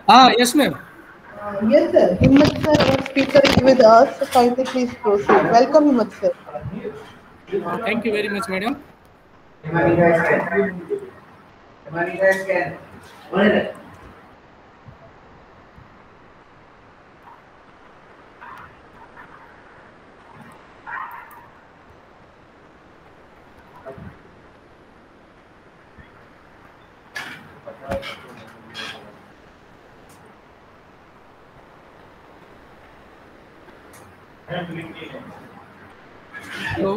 Yes, ma'am. Yes, sir. Himmat sir, our speaker is with us. So kindly please proceed. Welcome, Himmat sir. Thank you very much, madam. Hello.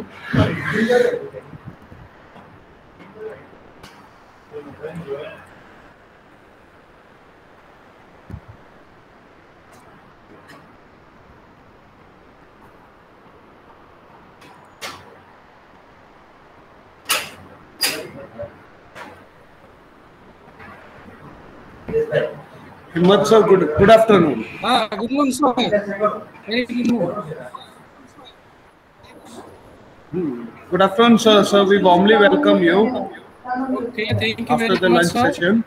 Himmat sir, good afternoon. Good morning, sir. Very good morning. Good afternoon, sir. Sir, we warmly welcome you Okay, thank you after very the much, lunch sir. session.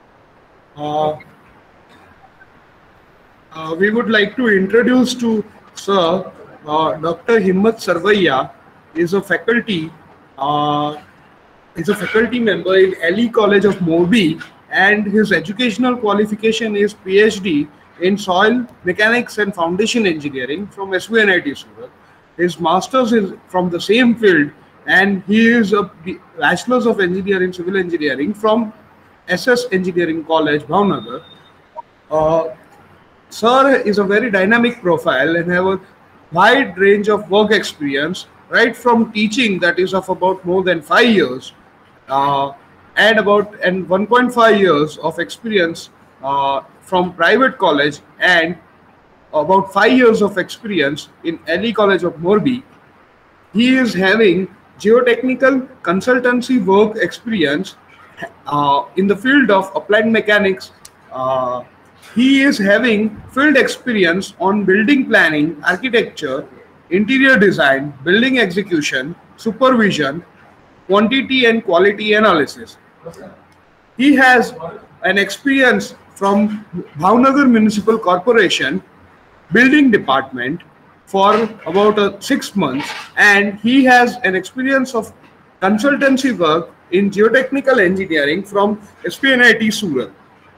We would like to introduce to Sir Dr. Himmat Sarvaiya is a faculty uh, member in LE College of Morbi, and his educational qualification is PhD in Soil Mechanics and Foundation Engineering from SVNIT Surat. His master's is from the same field, and he is a Bachelor's of Engineering, Civil Engineering from SS Engineering College, Bhavnagar. Uh, Sir is a very dynamic profile and have a wide range of work experience, right from teaching that is of about more than 5 years, uh, and 1.5 years of experience from private college, and about 5 years of experience in LE College of Morbi. He is having geotechnical consultancy work experience in the field of applied mechanics. Uh, he is having field experience on building planning, architecture, interior design, building execution, supervision, quantity and quality analysis. He has an experience from Bhavnagar Municipal Corporation building department for about 6 months, and he has an experience of consultancy work in geotechnical engineering from SPNIT Surat.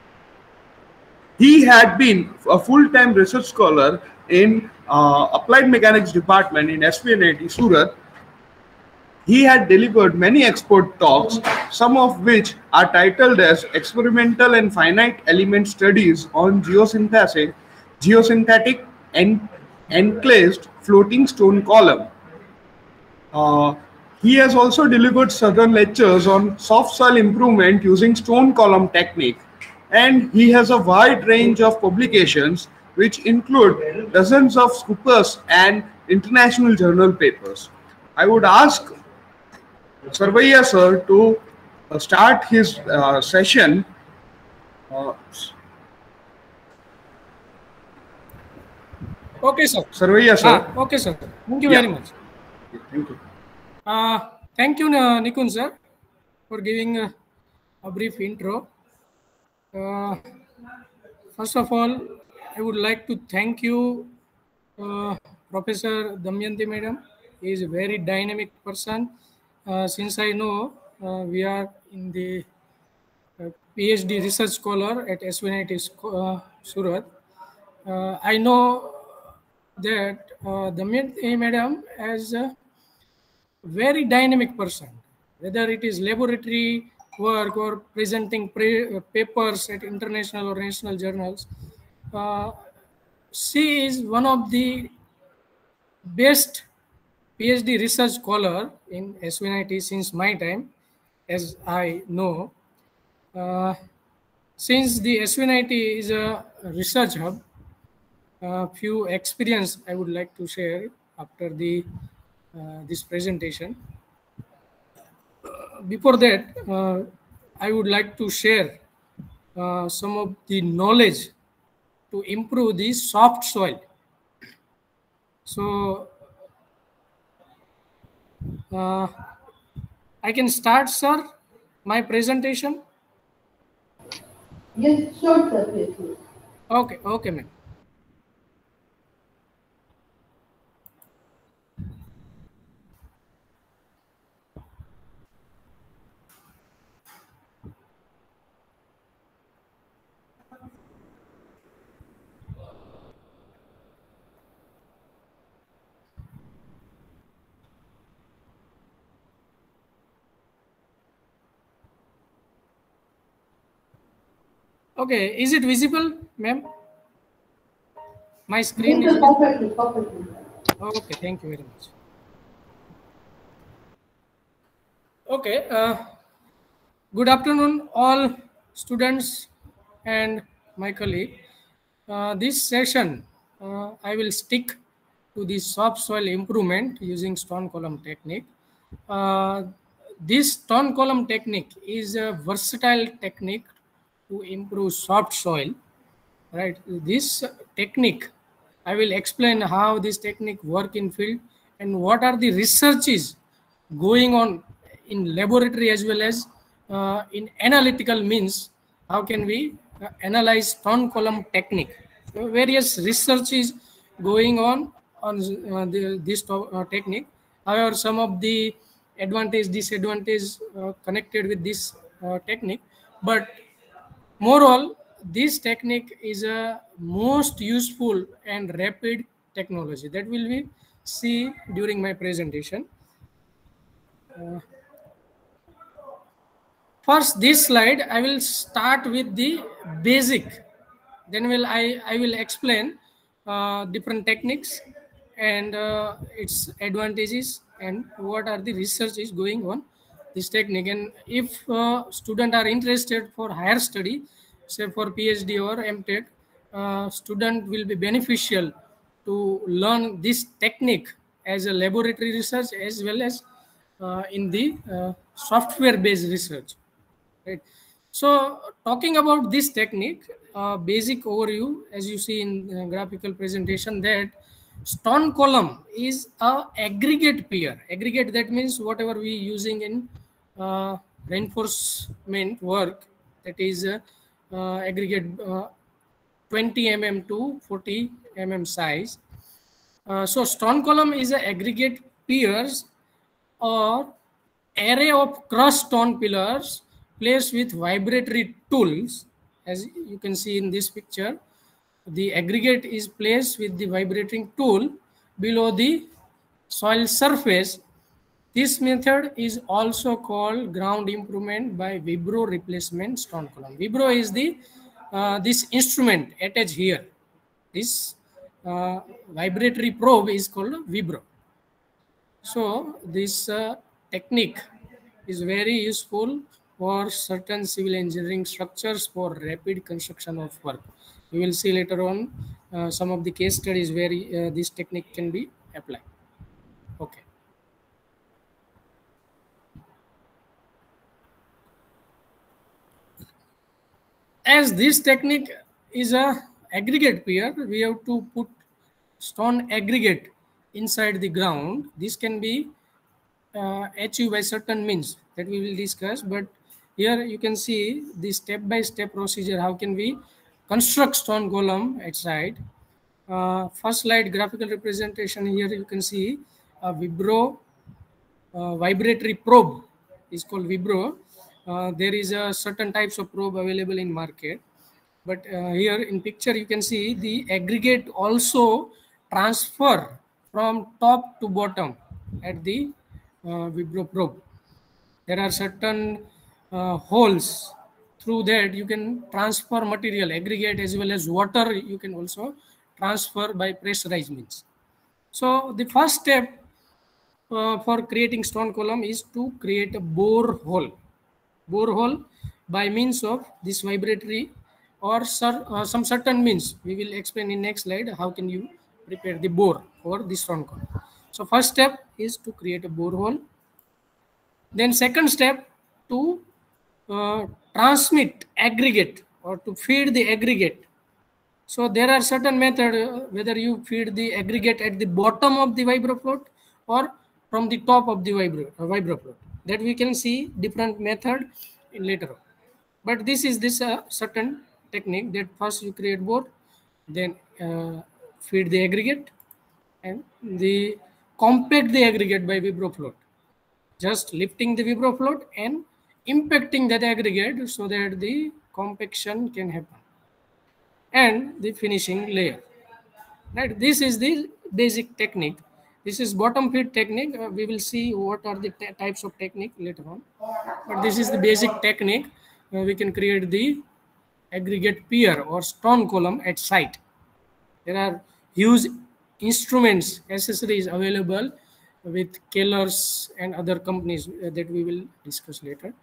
He had been a full-time research scholar in applied mechanics department in SPNIT Surat. He had delivered many expert talks, some of which are titled as Experimental and Finite Element Studies on Geosynthetic and Enclosed Floating Stone Column. Uh, he has also delivered southern lectures on soft soil improvement using stone column technique, and he has a wide range of publications which include dozens of scoopers and international journal papers. I would ask Sarvaiya sir to start his session. Uh, Okay, sir. Sarvaiya sir. Okay, sir. Thank you Yeah. very much. Thank you. Thank you, Nikun, sir, for giving a brief intro. First of all, I would like to thank you, Professor Damyanti Madam. He is a very dynamic person. Since I know we are in the PhD research scholar at SVNIT Surat, I know that Damyanti Madam as a very dynamic person, whether it is laboratory work or presenting papers at international or national journals. She is one of the best PhD research scholar in SVNIT since my time, as I know. Since the SVNIT is a research hub, a few experience I would like to share after the this presentation. Before that, I would like to share some of the knowledge to improve the soft soil. So I can start, sir, my presentation. Yes, sure, sir. Yes, yes. Okay, okay, ma'am. Okay, is it visible, ma'am? My screen Yes, is sir, visible. perfectly, perfectly. Okay, thank you very much. Okay, good afternoon, all students and my colleague. This session, I will stick to the soft soil improvement using stone column technique. Uh, this stone column technique is a versatile technique to improve soft soil. Right, this technique, I will explain how this technique work in field and what are the researches going on in laboratory as well as in analytical means. How can we analyze stone column technique? So various research is going on technique. However, some of the advantage disadvantage connected with this technique, but moreover, this technique is a most useful and rapid technology that will be see during my presentation. First, this slide I will start with the basic. Then I will explain different techniques and its advantages and what are the research is going on this technique. And if students are interested for higher study, say for PhD or MTech, student will be beneficial to learn this technique as a laboratory research as well as in the software based research. Right. So talking about this technique, basic overview, as you see in graphical presentation, that stone column is a aggregate pier. Aggregate, that means whatever we using in reinforcement work, that is aggregate 20 mm to 40 mm size. So stone column is a aggregate piers or array of crushed stone pillars placed with vibratory tools. As you can see in this picture, the aggregate is placed with the vibrating tool below the soil surface. This method is also called ground improvement by vibro replacement stone column. Vibro is the this instrument attached here. This vibratory probe is called vibro. So this technique is very useful for certain civil engineering structures for rapid construction of work. We will see later on some of the case studies where this technique can be applied. Okay. As this technique is a aggregate pier, we have to put stone aggregate inside the ground. This can be achieved by certain means that we will discuss, but here you can see the step-by-step procedure. How can we construct stone column outside? First slide graphical representation. Here you can see a vibro vibratory probe is called vibro. There is a certain types of probe available in market, but here in picture you can see the aggregate also transfer from top to bottom at the vibro probe. There are certain holes through that you can transfer material, aggregate as well as water. You can also transfer by pressurized means. So the first step for creating stone column is to create a bore hole. Bore hole by means of this vibratory or some certain means. We will explain in next slide how can you prepare the bore for this stone column. So first step is to create a bore hole. Then second step, to transmit aggregate or to feed the aggregate. So there are certain method whether you feed the aggregate at the bottom of the vibro float or from the top of the vibro float. That we can see different method in later on. But this is this certain technique that first you create bore, then feed the aggregate, and the compact the aggregate by vibrofloat. Just lifting the vibrofloat and impacting that aggregate so that the compaction can happen, and the finishing layer. Right, this is the basic technique. This is bottom feed technique. We will see what are the types of technique later on, but this is the basic technique. We can create the aggregate pier or stone column at site. There are huge instruments, accessories available with Kellers and other companies that we will discuss later.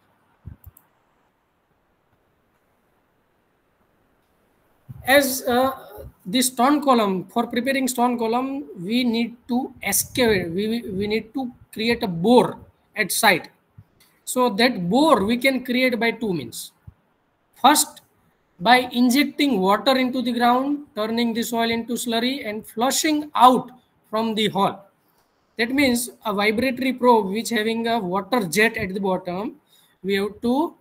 As the stone column, for preparing stone column, we need to excavate, we need to create a bore at site. So that bore we can create by two means. First, by injecting water into the ground, turning the soil into slurry and flushing out from the hole. That means a vibratory probe which having a water jet at the bottom, we have to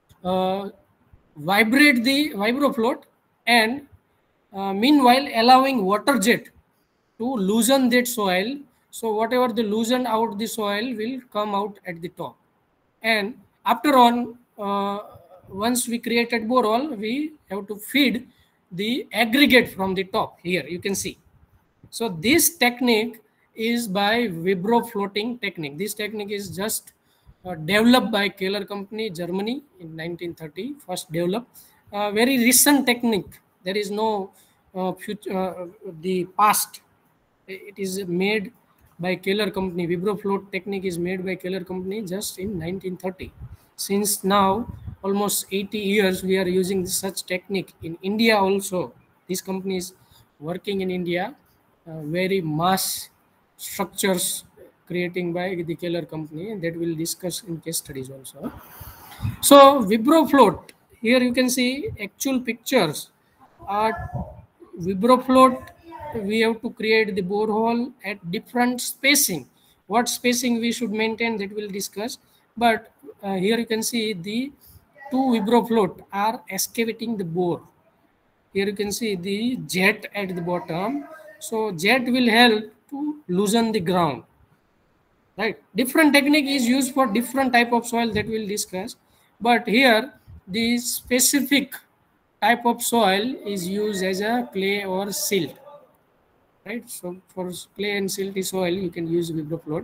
vibrate the vibrofloat, and meanwhile allowing water jet to loosen that soil. So whatever the loosened out the soil will come out at the top. And after on, once we created borehole, we have to feed the aggregate from the top. Here you can see. So this technique is by vibrofloating technique. This technique is just developed by Keller Company, Germany in 1930, first developed. Very recent technique. There is no the past. It is made by Keller Company. Vibrofloat technique is made by Keller Company just in 1930. Since now, almost 80 years, we are using such technique. In India also, this company is working in India, very mass structures creating by the Keller Company, and that we'll discuss in case studies also. So vibrofloat, here you can see actual pictures are vibrofloat. We have to create the borehole at different spacing. What spacing we should maintain, that we'll discuss. But here you can see the two vibrofloat are excavating the bore. Here you can see the jet at the bottom. So jet will help to loosen the ground. Right, different technique is used for different type of soil that we'll discuss, but here the specific type of soil is used as a clay or silt. Right, so for clay and silty soil you can use vibrofloat.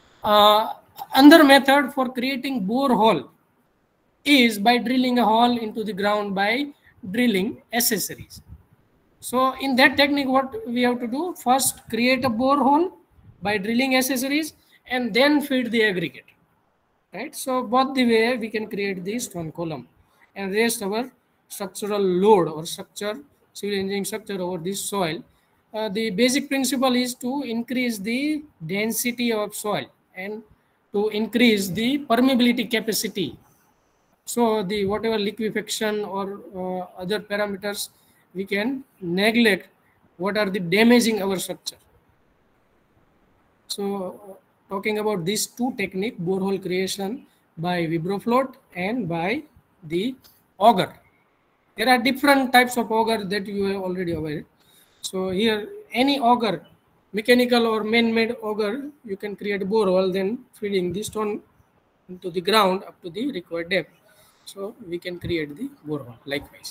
Another method for creating borehole is by drilling a hole into the ground by drilling accessories. So in that technique, what we have to do, first create a borehole by drilling accessories and then feed the aggregate. Right, so both the way we can create the stone column and rest our structural load or structure, civil engineering structure over this soil. The basic principle is to increase the density of soil and to increase the permeability capacity. So the whatever liquefaction or other parameters we can neglect, what are the damaging our structure. So talking about these two technique, borehole creation by vibrofloat and by the auger. There are different types of auger that you are already aware. So here any auger, mechanical or man-made auger, you can create a borehole, then feeding the stone into the ground up to the required depth. So we can create the borehole likewise.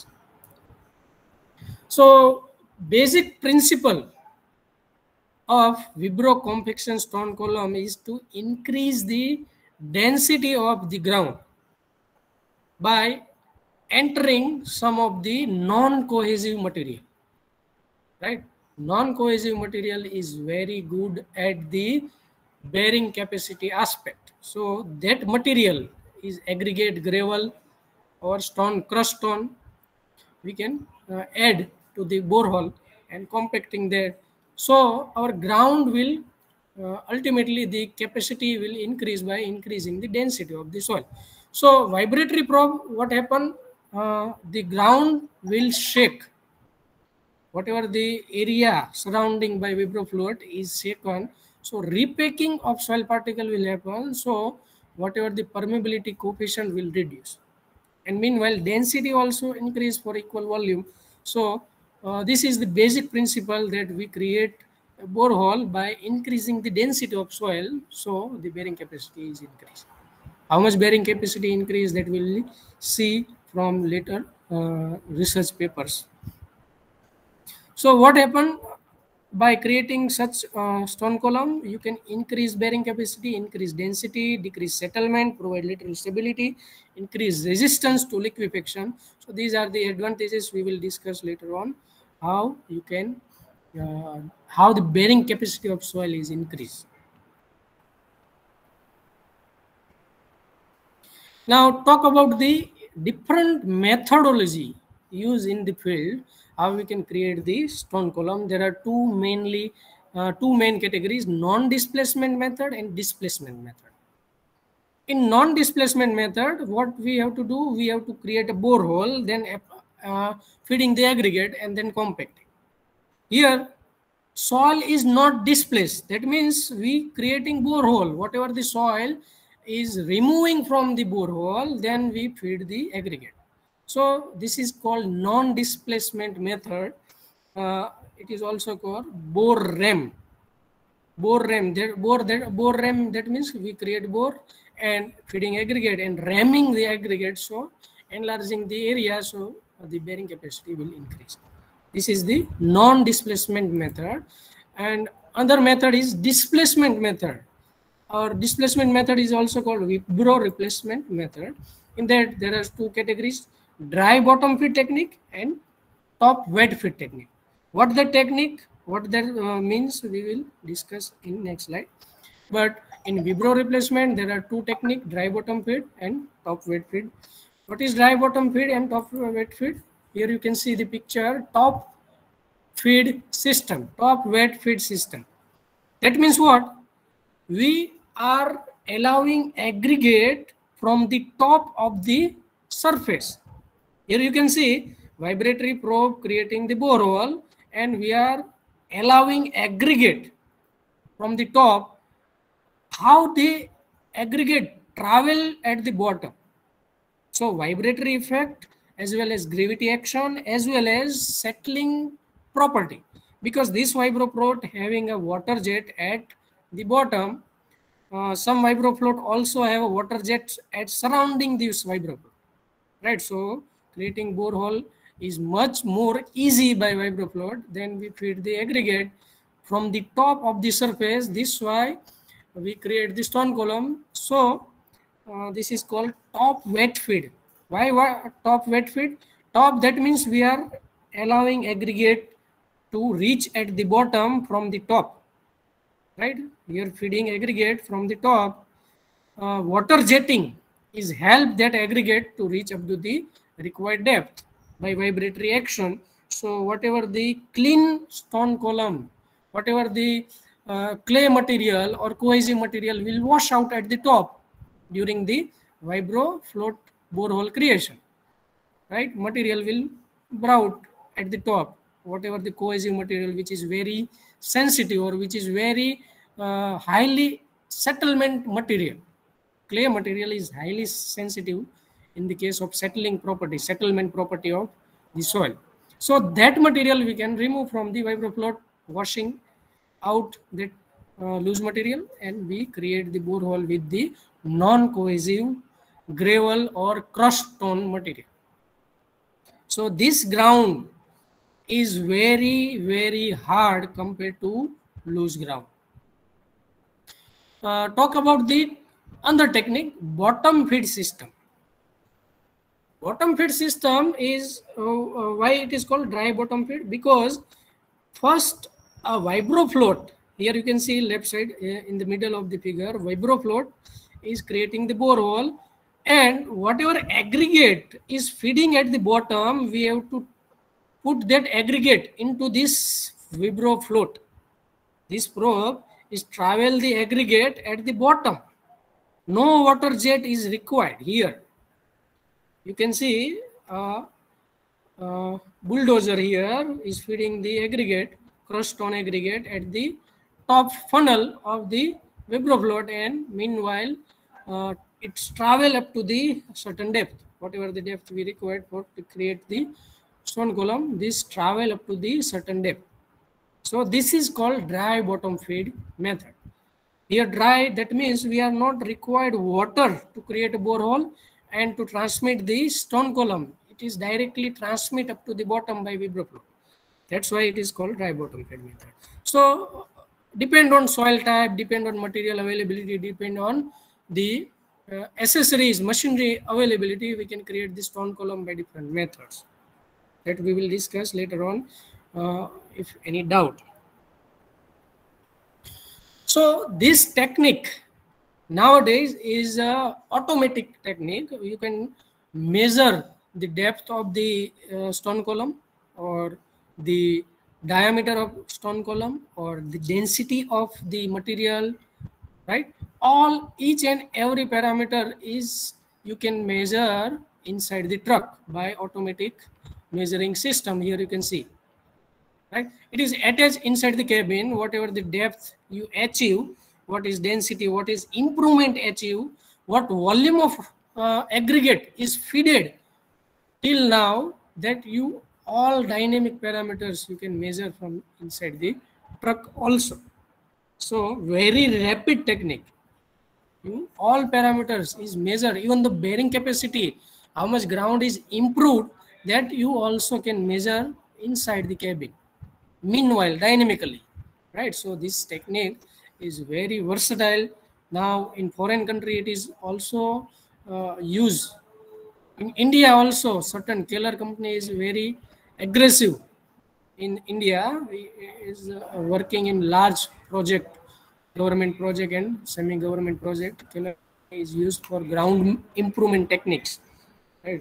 So basic principle of vibro compaction stone column is to increase the density of the ground by entering some of the non-cohesive material. Right, non-cohesive material is very good at the bearing capacity aspect. So that material is aggregate gravel or stone, crushed stone. We can add to the borehole and compacting that. So our ground will ultimately the capacity will increase by increasing the density of the soil. So vibratory probe, what happened? The ground will shake. Whatever the area surrounding by vibrofloat is shaken, so repacking of soil particle will happen. So whatever the permeability coefficient will reduce, and meanwhile density also increase for equal volume. So This is the basic principle that we create a borehole by increasing the density of soil, so the bearing capacity is increased. How much bearing capacity increase, that we'll see from later research papers. So what happened by creating such stone column? You can increase bearing capacity, increase density, decrease settlement, provide lateral stability, increase resistance to liquefaction. So these are the advantages we will discuss later on, how you can how the bearing capacity of soil is increased. Now talk about the different methodology used in the field, how we can create the stone column. There are two main categories: non-displacement method and displacement method. In non-displacement method, what we have to do, we have to create a borehole, then feeding the aggregate and then compacting. Here, soil is not displaced. That means we creating borehole. Whatever the soil is removing from the borehole, then we feed the aggregate. So this is called non-displacement method. It is also called bore ram. Bore ram. Bore ram. That means we create bore and feeding aggregate and ramming the aggregate, so enlarging the area, so the bearing capacity will increase. This is the non-displacement method. And other method is displacement method. Or displacement method is also called Vibro replacement method. In that there are two categories: dry bottom feed technique and top wet feed technique. What the technique, what that means, we will discuss in next slide. But in Vibro replacement, there are two techniques: dry bottom feed and top wet feed. What is dry bottom feed and top wet feed? Here you can see the picture: top feed system, top wet feed system. That means what? We are allowing aggregate from the top of the surface. Here you can see vibratory probe creating the borehole, and we are allowing aggregate from the top. How the aggregate travel at the bottom? So vibratory effect, as well as gravity action, as well as settling property. Because this vibroplote having a water jet at the bottom, some vibrofloat also have a water jet at surrounding this vibrofloat, right? So creating borehole is much more easy by vibrofloat. Then we feed the aggregate from the top of the surface. This is why we create the stone column. So this is called top wet feed. Why top wet feed? Top, that means we are allowing aggregate to reach at the bottom from the top, right? We are feeding aggregate from the top. Water jetting is help that aggregate to reach up to the required depth by vibratory action. So whatever the clean stone column, whatever the clay material or cohesive material will wash out at the top during the vibro float borehole creation, right? Material will sprout at the top, whatever the cohesive material which is very sensitive or which is very highly settlement material. Clay material is highly sensitive in the case of settlement property of the soil. So that material we can remove from the vibrofloat, washing out that loose material, and we create the borehole with the non-cohesive gravel or crushed stone material. So this ground is very, very hard compared to loose ground. Talk about the other technique, bottom feed system. Bottom feed system is why it is called dry bottom feed, because first a vibrofloat, here you can see left side in the middle of the figure, vibrofloat is creating the borehole, and whatever aggregate is feeding at the bottom, we have to put that aggregate into this vibrofloat. This probe is travel the aggregate at the bottom. No water jet is required here. You can see bulldozer here is feeding the aggregate, crushed stone aggregate, at the top funnel of the vibrofloat, and meanwhile it's travel up to the certain depth, whatever the depth we required for to create the stone column, this travel up to the certain depth. So this is called dry bottom feed method. Here dry, that means we are not required water to create a borehole and to transmit the stone column. It is directly transmit up to the bottom by vibroflow. That's why it is called dry bottom feed method. So depend on soil type, depend on material availability, depend on the accessories, machinery availability, we can create the stone column by different methods. That we will discuss later on if any doubt. So this technique nowadays is a automatic technique. You can measure the depth of the stone column, or the diameter of stone column, or the density of the material, right? Each and every parameter is you can measure inside the truck by automatic measuring system. Here you can see, right? It is attached inside the cabin. Whatever the depth you achieve, what is density, what is improvement achieve, what volume of aggregate is feeded till now, that you all dynamic parameters you can measure from inside the truck also. So very rapid technique. All parameters is measured, even the bearing capacity, how much ground is improved, that you also can measure inside the cabin, meanwhile dynamically, right? So this technique is very versatile. Now in foreign country it is also used. In India also, certain Keller company is very aggressive in India, is working in large project, government project and semi-government project. Keller is used for ground improvement techniques, right?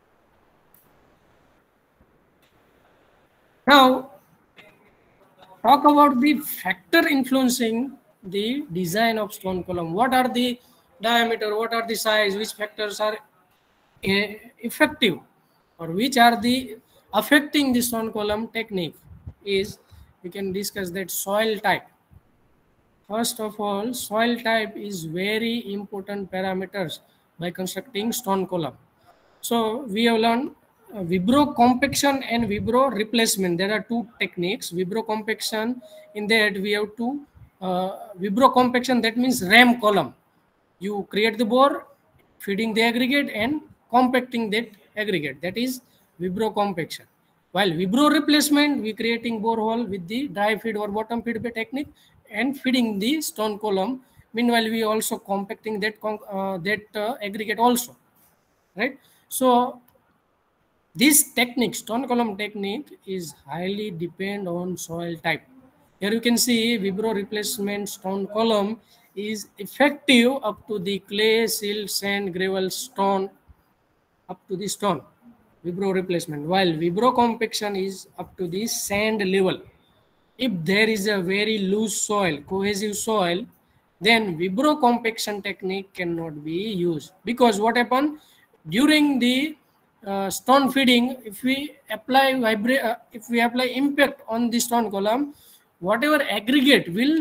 Now talk about the factor influencing the design of stone column. What are the diameter, what are the size, which factors are effective, or which are the affecting the stone column technique? Is we can discuss that soil type. First of all, soil type is very important parameters by constructing stone column. So we have learned vibro compaction and vibro replacement. There are two techniques. Vibro compaction, in that we have to vibro compaction, that means ram column. You create the bore, feeding the aggregate and compacting that aggregate. That is vibro compaction. While vibro replacement, we creating borehole with the dry feed or bottom feed technique and feeding the stone column. Meanwhile, we also compacting that aggregate also, right? So this technique, stone column technique, is highly depend on soil type. Here you can see vibro replacement stone column is effective up to the clay, silt, sand, gravel, stone, up to the stone, vibro replacement, while vibro compaction is up to the sand level. If there is a very loose soil, cohesive soil, then vibro compaction technique cannot be used, because what happen during the stone feeding, if we apply impact on the stone column, whatever aggregate will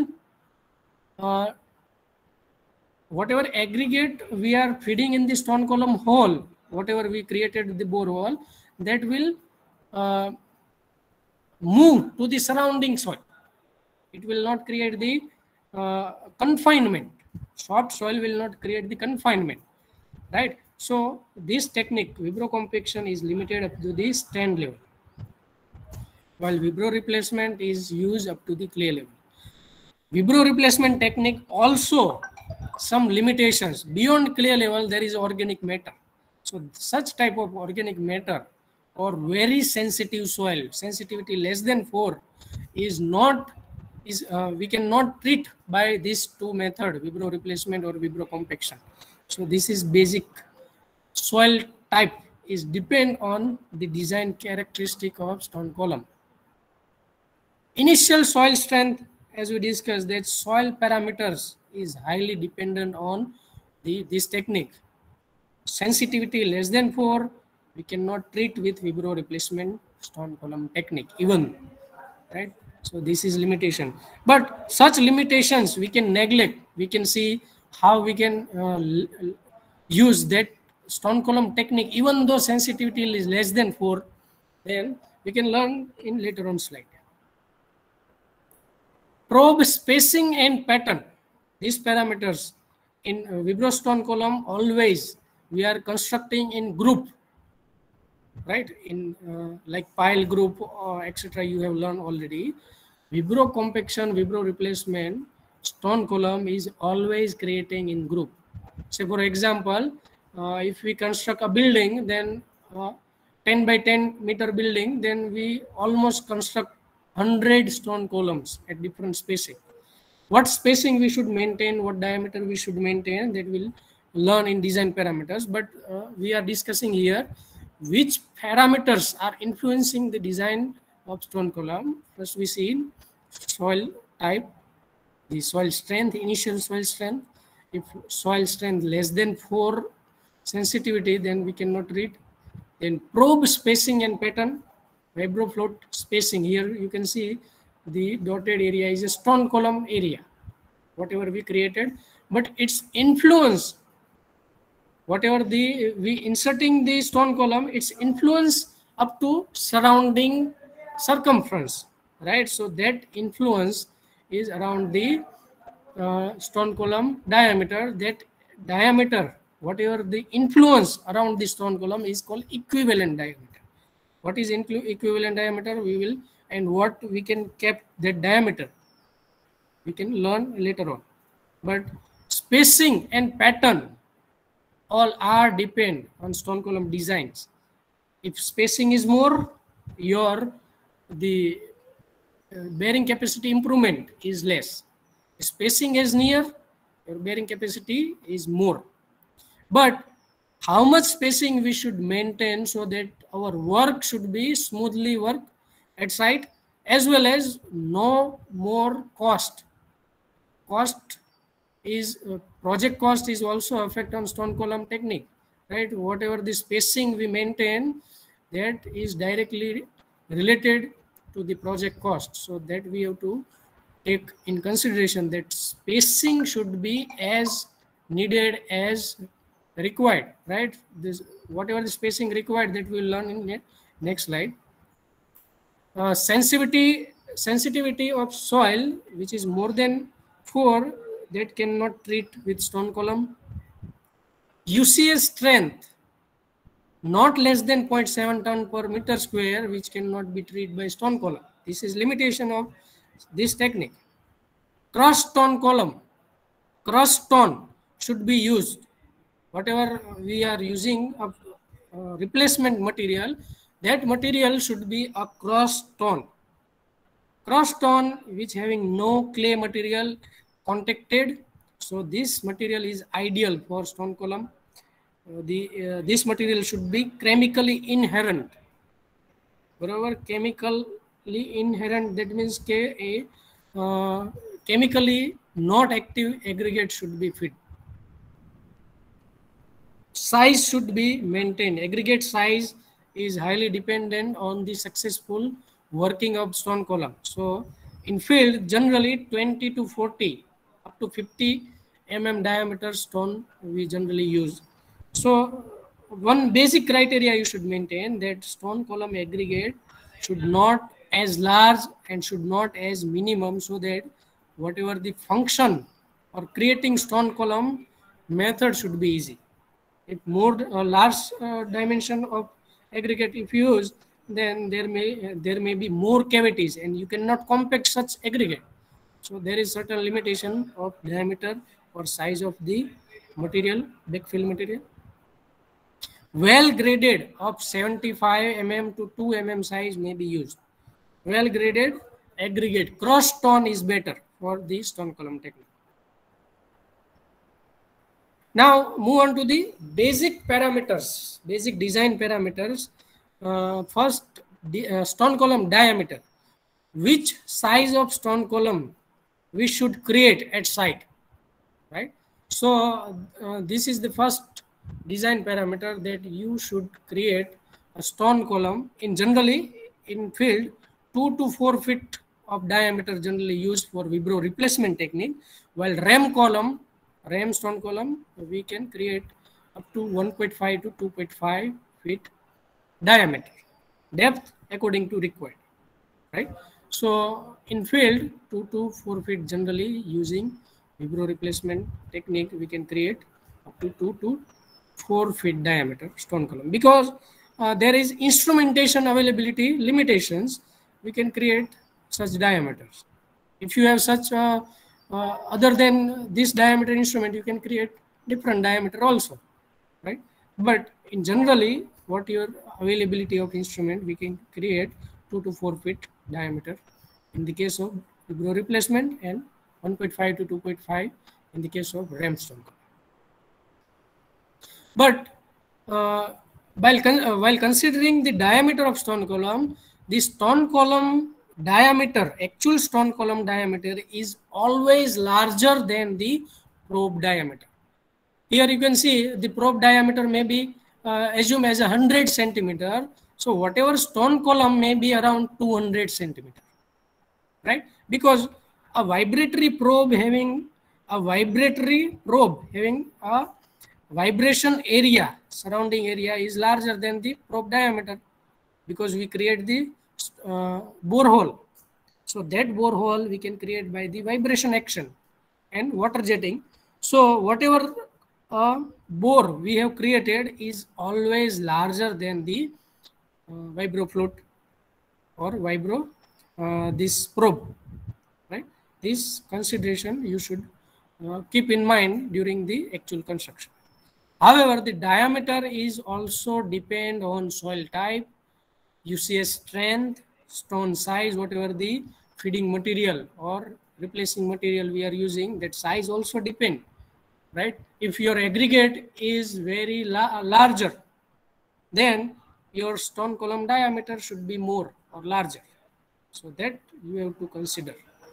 whatever aggregate we are feeding in the stone column hole, whatever we created the borehole, that will move to the surrounding soil. It will not create the confinement. Soft soil will not create the confinement, right? So this technique, vibro compaction, is limited up to the sand level, while vibro replacement is used up to the clay level. Vibro replacement technique also some limitations. Beyond clay level, there is organic matter. So such type of organic matter or very sensitive soil, sensitivity less than 4, is not we cannot treat by these two method, vibro replacement or vibro compaction. So this is basic. Soil type is depend on the design characteristic of stone column. Initial soil strength, as we discussed, that soil parameters is highly dependent on this technique. Sensitivity less than 4, we cannot treat with vibro replacement stone column technique even, right? So this is limitation, but such limitations we can neglect. We can see how we can use that stone column technique even though sensitivity is less than 4. then we can learn in later on slide. Probe spacing and pattern. These parameters in Vibro stone column, always we are constructing in group, right? In like pile group or etc. You have learned already. Vibro compaction, Vibro replacement, stone column is always creating in group. Say for example, if we construct a building, then 10 by 10 meter building, then we almost construct 100 stone columns at different spacing. What spacing we should maintain, what diameter we should maintain, that will learn in design parameters. But we are discussing here which parameters are influencing the design of stone column. First we see soil type, the soil strength, initial soil strength. If soil strength less than 4 sensitivity, then we cannot read. Then probe spacing and pattern, vibro float spacing. Here you can see the dotted area is a stone column area, whatever we created, but its influence, whatever we inserting the stone column, its influence up to surrounding circumference, right? So that influence is around the stone column diameter. That diameter, whatever the influence around the stone column, is called equivalent diameter. What is equivalent diameter? We will, and what we can keep that diameter, we can learn later on. But spacing and pattern all are depend on stone column designs. If spacing is more, the bearing capacity improvement is less. Spacing is near, your bearing capacity is more. But how much spacing we should maintain so that our work should be smoothly work at site, as well as no more cost. Cost is project cost is also affect on stone column technique, right? Whatever the spacing we maintain, that is directly related to the project cost. So that we have to take in consideration that spacing should be as needed as required, right? This whatever the spacing required, that we will learn in next slide. Sensitivity of soil, which is more than 4, that cannot treat with stone column. UCS strength not less than 0.7 ton per meter square, which cannot be treated by stone column. This is limitation of this technique. Cross stone column, cross stone should be used. Whatever we are using of replacement material, that material should be a cross stone. Cross stone which having no clay material contacted. So this material is ideal for stone column. This material should be chemically inherent. Wherever chemically inherent, that means chemically not active aggregate should be fit. Size should be maintained. Aggregate size is highly dependent on the successful working of stone column. So in field, generally 20 to 40 up to 50 mm diameter stone we generally use. So one basic criteria you should maintain, that stone column aggregate should not as large and should not as minimum, so that whatever the function or creating stone column method should be easy. If more large dimension of aggregate if used, then there may be more cavities and you cannot compact such aggregate. So there is certain limitation of diameter or size of the material, backfill material. Well graded of 75 mm to 2 mm size may be used. Well graded aggregate cross stone is better for the stone column technique. Now move on to the basic parameters, basic design parameters. First, stone column diameter. Which size of stone column we should create at site, right? So this is the first design parameter, that you should create a stone column. In generally in field, 2 to 4 feet of diameter generally used for vibro replacement technique, while ram stone column we can create up to 1.5 to 2.5 feet diameter. Depth according to required, right? So in field, 2 to 4 feet generally using vibro replacement technique, we can create up to 2 to 4 feet diameter stone column. Because there is instrumentation availability limitations, we can create such diameters. If you have such other than this diameter instrument, you can create different diameter also, right? But in generally, what your availability of instrument, we can create 2 to 4 feet diameter in the case of vibro replacement, and 1.5 to 2.5 in the case of rammed stone column. But while considering the diameter of stone column, the stone column diameter, actual stone column diameter, is always larger than the probe diameter. Here you can see the probe diameter may be assumed as 100 centimeter. So whatever stone column may be around 200 centimeter, right? Because a vibratory probe having a vibration area, surrounding area, is larger than the probe diameter, because we create the borehole. So that borehole we can create by the vibration action and water jetting. So whatever bore we have created is always larger than the vibro float or vibro this probe, right? This consideration you should keep in mind during the actual construction. However, the diameter is also depend on soil type, UCS strength, stone size, whatever the feeding material or replacing material we are using, that size also depend, right? If your aggregate is very larger, then your stone column diameter should be more or larger. So that you have to consider.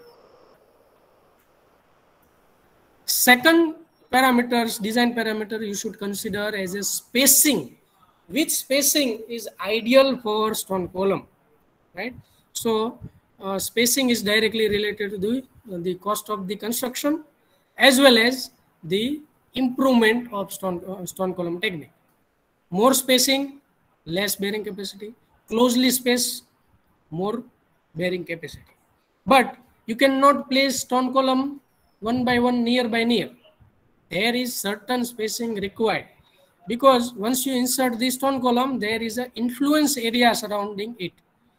Second parameters, design parameter, you should consider as a spacing. Which spacing is ideal for stone column, right? So spacing is directly related to the cost of the construction as well as the improvement of stone column technique. More spacing, less bearing capacity. Closely spaced, more bearing capacity. But you cannot place stone column one by one, near by near. There is certain spacing required, because once you insert the stone column, there is an influence area surrounding it.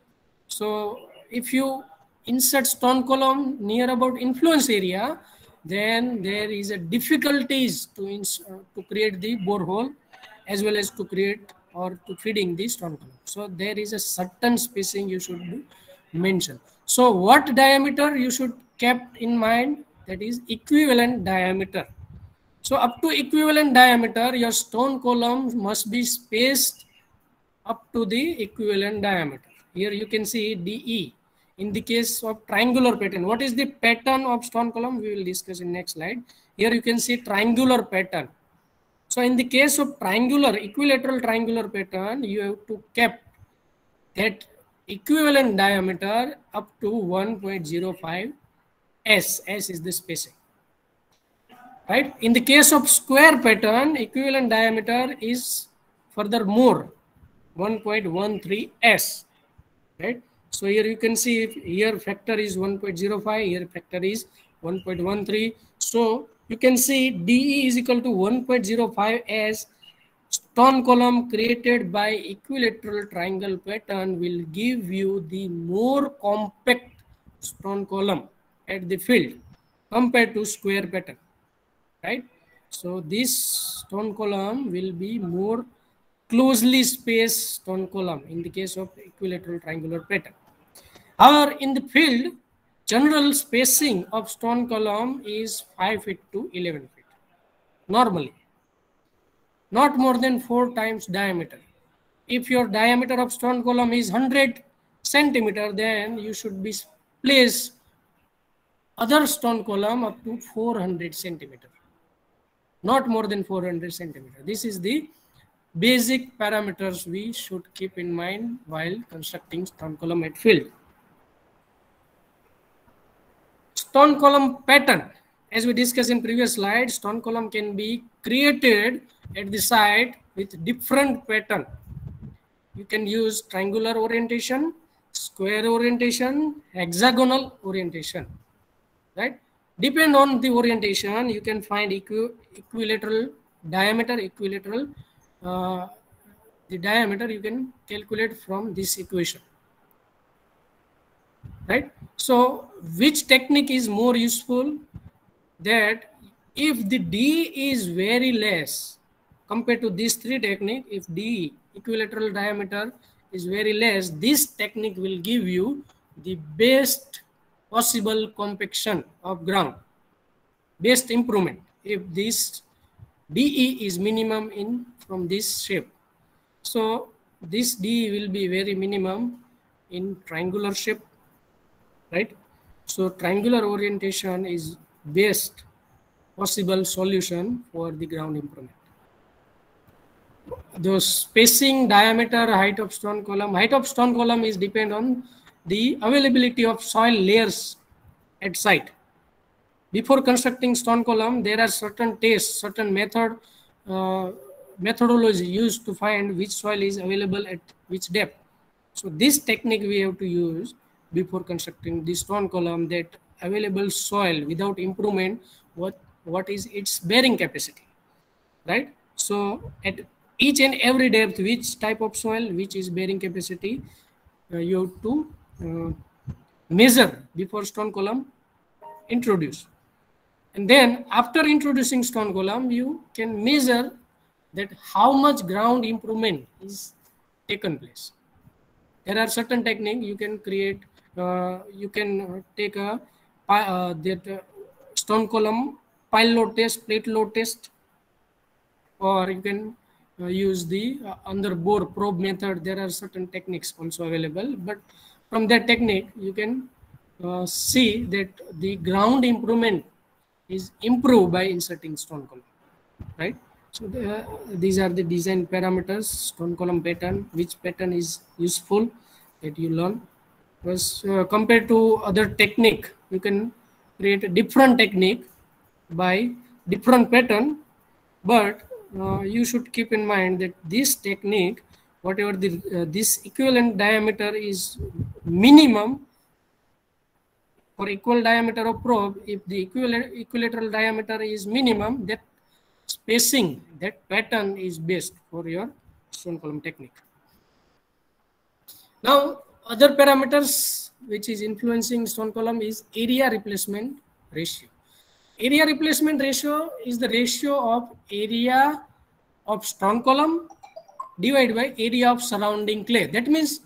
So if you insert stone column near about influence area, then there is a difficulties to create the borehole as well as to create or to feeding the stone column. So there is a certain spacing you should mention. So what diameter you should keep in mind? That is equivalent diameter. So up to equivalent diameter, your stone column must be spaced up to the equivalent diameter. Here you can see DE. In the case of triangular pattern, what is the pattern of stone column? We will discuss in next slide. Here you can see triangular pattern. So in the case of triangular, equilateral triangular pattern, you have to keep that equivalent diameter up to 1.05 S. S is the spacing, right? In the case of square pattern, equivalent diameter is furthermore 1.13 S, right? So here you can see here factor is 1.05, here factor is 1.13. So you can see DE is equal to 1.05 as stone column created by equilateral triangle pattern will give you the more compact stone column at the field compared to square pattern, right? So this stone column will be more closely spaced stone column in the case of equilateral triangular pattern. However, in the field, general spacing of stone column is 5 feet to 11 feet. Normally, not more than 4 times diameter. If your diameter of stone column is 100 centimeter, then you should be place other stone column up to 400 centimeter. Not more than 400 centimeter. This is the basic parameters we should keep in mind while constructing stone column at field. Stone column pattern. As we discussed in previous slide, stone column can be created at the site with different pattern. you can use triangular orientation, square orientation, hexagonal orientation, right? Depend on the orientation, you can find equilateral diameter, the diameter you can calculate from this equation, right? So which technique is more useful? That if the D is very less compared to these three techniques, if D, equilateral diameter, is very less, this technique will give you the best possible compaction of ground, best improvement if this DE is minimum in from this shape. So this D will be very minimum in triangular shape, right? So triangular orientation is best possible solution for the ground improvement. The spacing, diameter, height of stone column is depend on the availability of soil layers at site. Before constructing stone column, there are certain tests, certain methodology used to find which soil is available at which depth. So this technique we have to use before constructing the stone column, that available soil without improvement, what is its bearing capacity, right? So at each and every depth, which type of soil, which is bearing capacity, you have to measure before stone column introduce. And then after introducing stone column, you can measure that how much ground improvement is taken place. There are certain techniques you can create. You can take a stone column pile load test, plate load test, or you can use the under bore probe method. There are certain techniques also available, but from that technique you can see that the ground improvement is improved by inserting stone column, right? So these are the design parameters, stone column pattern, which pattern is useful that you learn. Because compared to other technique, you can create a different technique by different pattern, but you should keep in mind that this technique, whatever the this equivalent diameter is minimum for equal diameter of probe. If the equilateral diameter is minimum, that spacing, that pattern is best for your stone column technique. Now, other parameters which is influencing stone column is area replacement ratio. Area replacement ratio is the ratio of area of stone column divided by area of surrounding clay. That means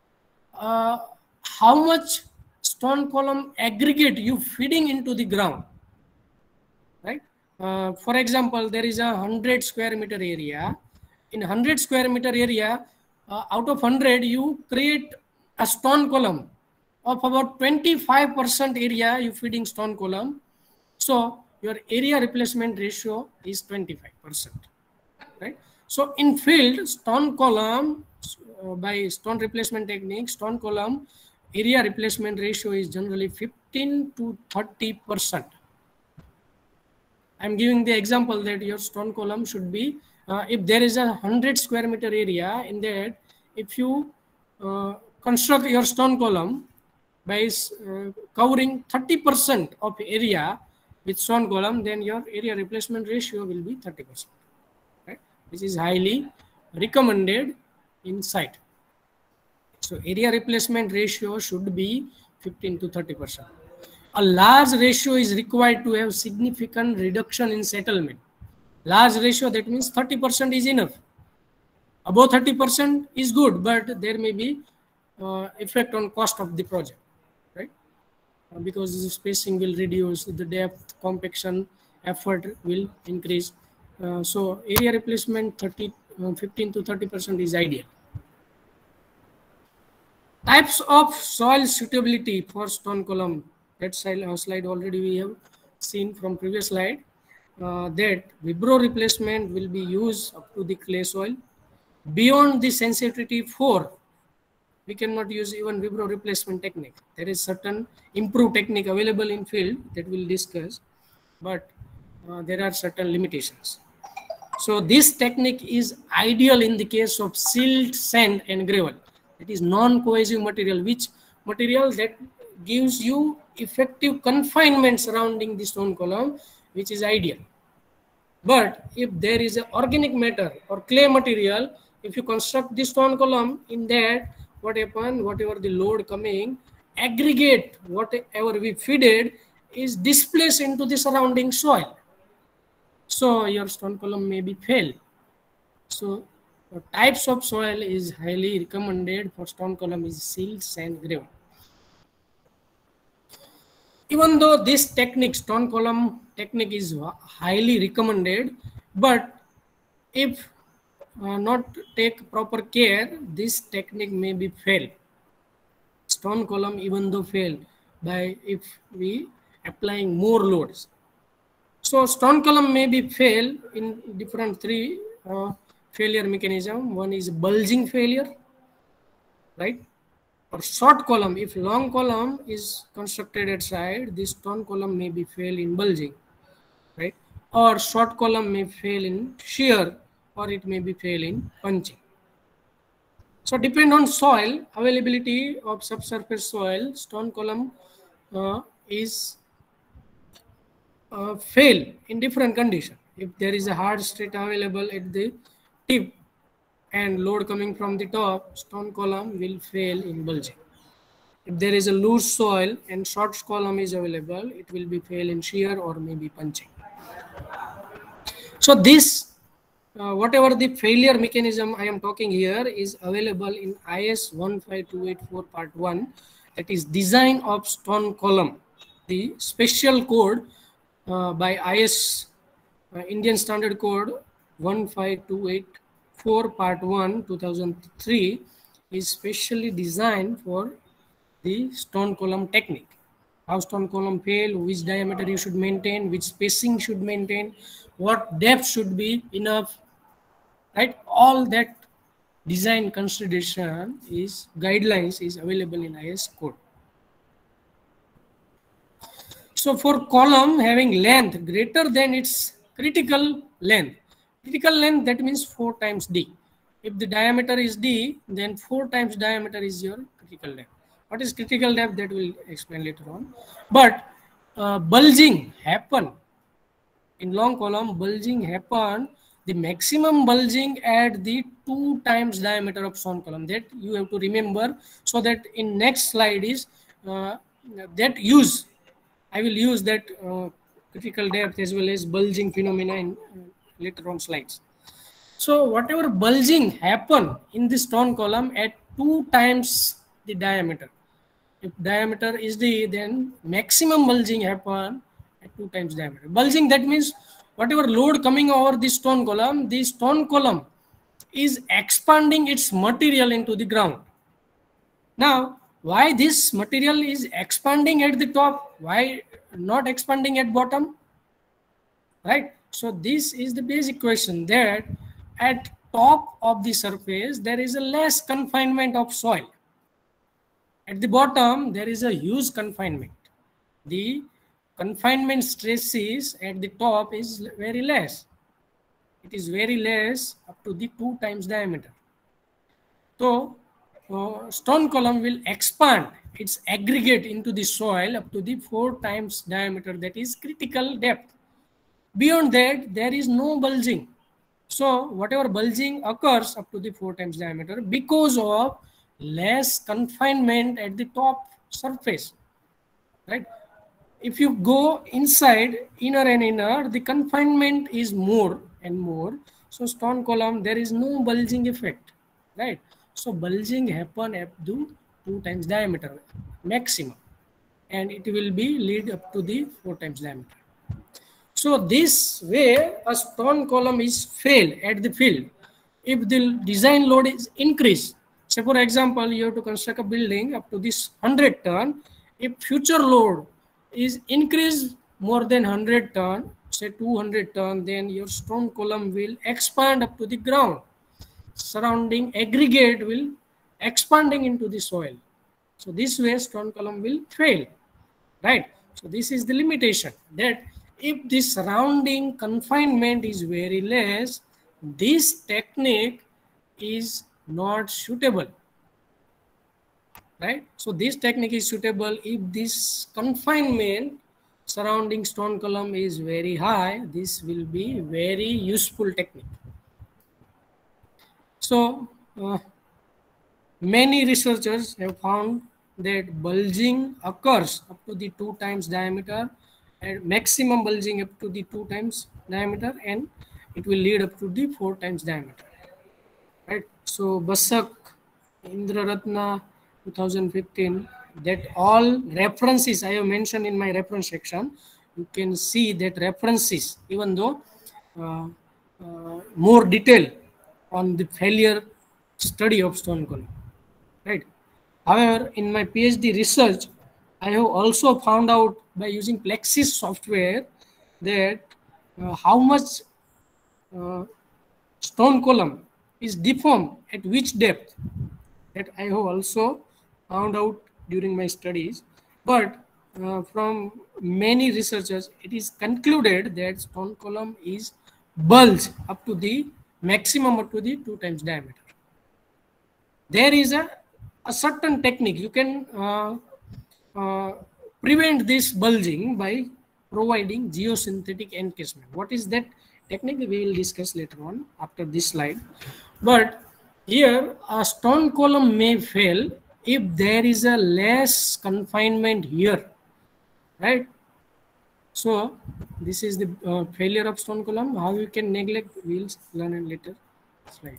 how much stone column aggregate you feeding into the ground, right? For example, there is a 100 square meter area. In 100 square meter area, out of 100, you create a stone column of about 25% area you feeding stone column. So your area replacement ratio is 25%, right? So in field, stone column, by stone replacement technique, stone column area replacement ratio is generally 15 to 30%. I'm giving the example that your stone column should be, if there is a 100 square meter area, in that if you construct your stone column by covering 30% of area with stone column, then your area replacement ratio will be 30%, right? Which is highly recommended in site. So area replacement ratio should be 15 to 30%. A large ratio is required to have significant reduction in settlement. Large ratio, that means 30% is enough. Above 30% is good, but there may be effect on cost of the project, right? Because the spacing will reduce, the depth, compaction, effort will increase. So area replacement 15 to 30% is ideal. Types of soil suitability for stone column. That slide already we have seen from previous slide. That vibro replacement will be used up to the clay soil. Beyond the sensitivity 4, we cannot use even vibro replacement technique. There is certain improved technique available in field that we'll discuss, but there are certain limitations. So this technique is ideal in the case of silt, sand, and gravel. It is non-cohesive material, which material that gives you effective confinement surrounding the stone column, which is ideal. But if there is an organic matter or clay material, if you construct the stone column, in that what happen, whatever the load coming, aggregate whatever we feed it is displaced into the surrounding soil. So your stone column may be fail. So types of soil is highly recommended for stone column is silt, sand, gravel. Even though this technique, stone column technique, is highly recommended, but if not take proper care, this technique may be fail. Stone column even though fail by if we applying more loads. So stone column may be fail in different three failure mechanism. One is bulging failure, right? Or short column. If long column is constructed at side, this stone column may be fail in bulging, right? Or short column may fail in shear, or it may be fail in punching. So depend on soil availability of subsurface soil, stone column is fail in different condition. If there is a hard strata available at the tip and load coming from the top, stone column will fail in bulging. If there is a loose soil and short column is available, it will be fail in shear or maybe punching. So this, whatever the failure mechanism I am talking here is available in IS 15284 part 1, that is design of stone column. The special code by IS Indian Standard Code 15284 part 1 2003 is specially designed for the stone column technique. How stone column fail, which diameter you should maintain, which spacing should maintain, what depth should be enough, right? All that design consideration is guidelines is available in IS code. So for column having length greater than its critical length, that means 4 times D. If the diameter is D, then 4 times diameter is your critical depth. What is critical depth, that will explain later on. But bulging happen in long column, bulging happen, the maximum bulging at the 2 times diameter of stone column, that you have to remember, so that in next slide is that use, I will use that critical depth as well as bulging phenomena in later on slides. So whatever bulging happen in the stone column at 2 times the diameter, if diameter is D, then maximum bulging happen at 2 times diameter. Bulging, that means whatever load coming over the stone column is expanding its material into the ground. Now, why this material is expanding at the top? Why not expanding at bottom? Right? So this is the basic question, that at top of the surface there is a less confinement of soil. At the bottom there is a huge confinement. The confinement stresses at the top is very less. It is very less up to the 2 times diameter. So stone column will expand its aggregate into the soil up to the 4 times diameter, that is critical depth. Beyond that there is no bulging. So whatever bulging occurs up to the 4 times diameter because of less confinement at the top surface, right? If you go inside, inner and inner, the confinement is more and more. So stone column, there is no bulging effect, right? So bulging happen up to 2 times diameter maximum, and it will be lead up to the 4 times diameter. So this way a stone column is fail at the field if the design load is increased. Say for example, you have to construct a building up to this 100 ton. If future load is increased more than 100 ton, say 200 ton, then your stone column will expand up to the ground. Surrounding aggregate will expanding into the soil. So this way stone column will fail, right? So this is the limitation, that if the surrounding confinement is very less, this technique is not suitable, right? So this technique is suitable if this confinement surrounding stone column is very high. This will be very useful technique. So many researchers have found that bulging occurs up to the 2 times diameter, and maximum bulging up to the 2 times diameter, and it will lead up to the 4 times diameter, right? So Basak, Indra Ratna, 2015, that all references I have mentioned in my reference section, you can see that references, even though more detail on the failure study of stone column, right? However, in my PhD research, I have also found out by using Plexis software that how much stone column is deformed at which depth. That I have also found out during my studies. But from many researchers, it is concluded that stone column is bulged up to the maximum up to the 2 times diameter. There is a certain technique you can prevent this bulging by providing geosynthetic encasement. What is that technique? We will discuss later on after this slide. But here a stone column may fail if there is a less confinement here, right? So this is the failure of stone column. How you can neglect, we'll learn in later slide.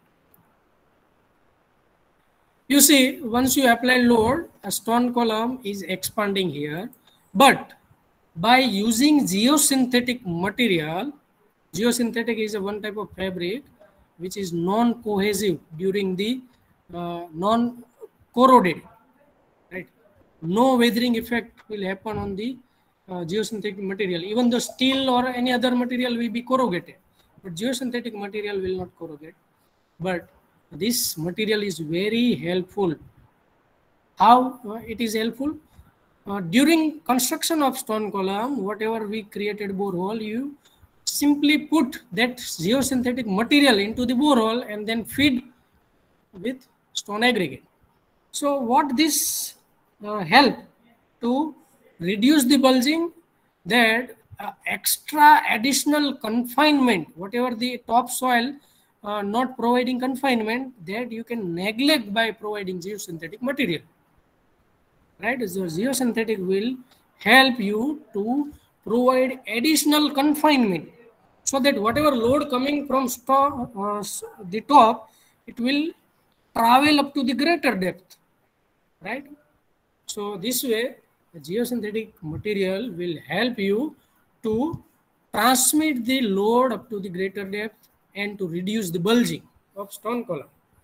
You see, once you apply load, a stone column is expanding here. But by using geosynthetic material, geosynthetic is a one type of fabric which is non-cohesive during the non-corroded, right? No weathering effect will happen on the geosynthetic material. Even though steel or any other material will be corrugated, but geosynthetic material will not corrugate. But this material is very helpful. How it is helpful? During construction of stone column, whatever we created borehole, you simply put that geosynthetic material into the borehole and then feed with stone aggregate. So what this help to reduce the bulging, that extra additional confinement, whatever the topsoil not providing confinement, that you can neglect by providing geosynthetic material, right? So geosynthetic will help you to provide additional confinement, so that whatever load coming from the top, it will travel up to the greater depth, right? So this way, the geosynthetic material will help you to transmit the load up to the greater depth and to reduce the bulging of stone column.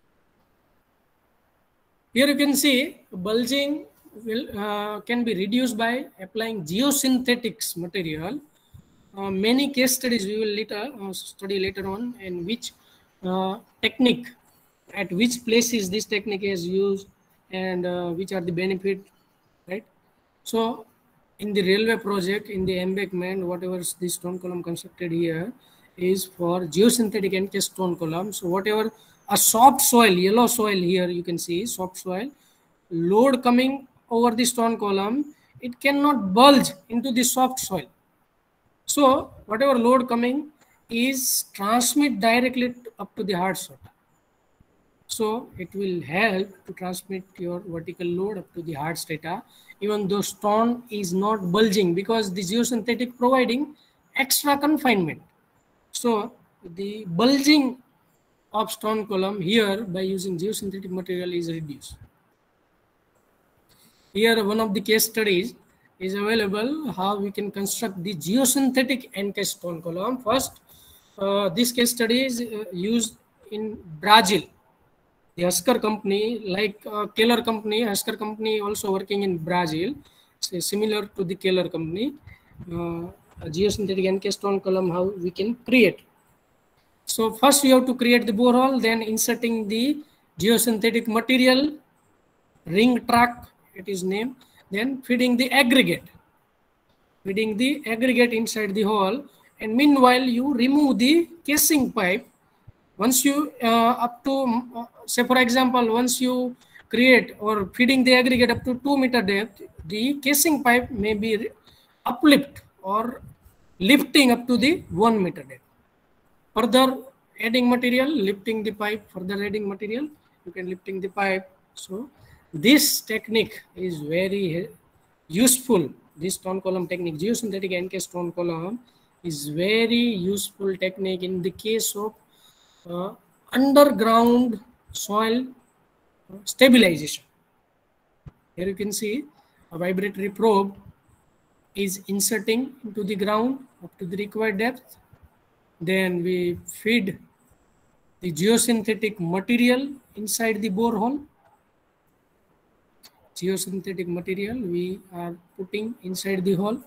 Here you can see bulging will can be reduced by applying geosynthetics material. Many case studies we will study later on, and which technique, at which places this technique is used, and which are the benefit, right? So in the railway project, in the embankment, whatever the stone column constructed here is for geosynthetic encased stone column. So whatever a soft soil, yellow soil here you can see soft soil, load coming over the stone column, it cannot bulge into the soft soil. So whatever load coming is transmit directly up to the hard strata. So it will help to transmit your vertical load up to the hard strata, even though stone is not bulging, because the geosynthetic providing extra confinement. So the bulging of stone column here by using geosynthetic material is reduced. Here one of the case studies is available, how we can construct the geosynthetic encased stone column. First, this case study is used in Brazil. The Husker company, like Keller company, Husker company also working in Brazil, so similar to the Keller company, a geosynthetic encased stone column, how we can create. So first we have to create the borehole, then inserting the geosynthetic material, ring track it is named, then feeding the aggregate. feeding the aggregate inside the hole, and meanwhile you remove the casing pipe. Once you up to say for example, once you create or feeding the aggregate up to 2 meter depth, the casing pipe may be uplift or lifting up to the 1 meter depth. Further adding material, lifting the pipe, further adding material, you can lifting the pipe. So this technique is very useful. This stone column technique, geosynthetic NK stone column, is very useful technique in the case of underground soil stabilization. Here you can see a vibratory probe is inserting into the ground up to the required depth. Then we feed the geosynthetic material inside the borehole. Geosynthetic material we are putting inside the hole.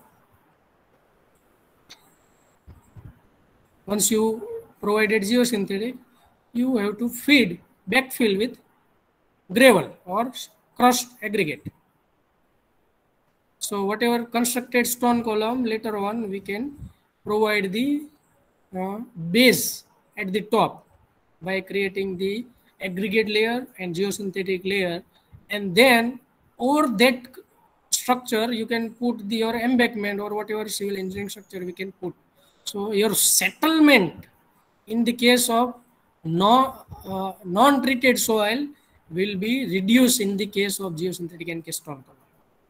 Once you provided geosynthetic, you have to feed, backfill with gravel or crushed aggregate. So whatever constructed stone column, later on we can provide the base at the top by creating the aggregate layer and geosynthetic layer, and then over that structure you can put your embankment or whatever civil engineering structure we can put. So your settlement in the case of non-treated soil will be reduced in the case of geosynthetic NK stone column.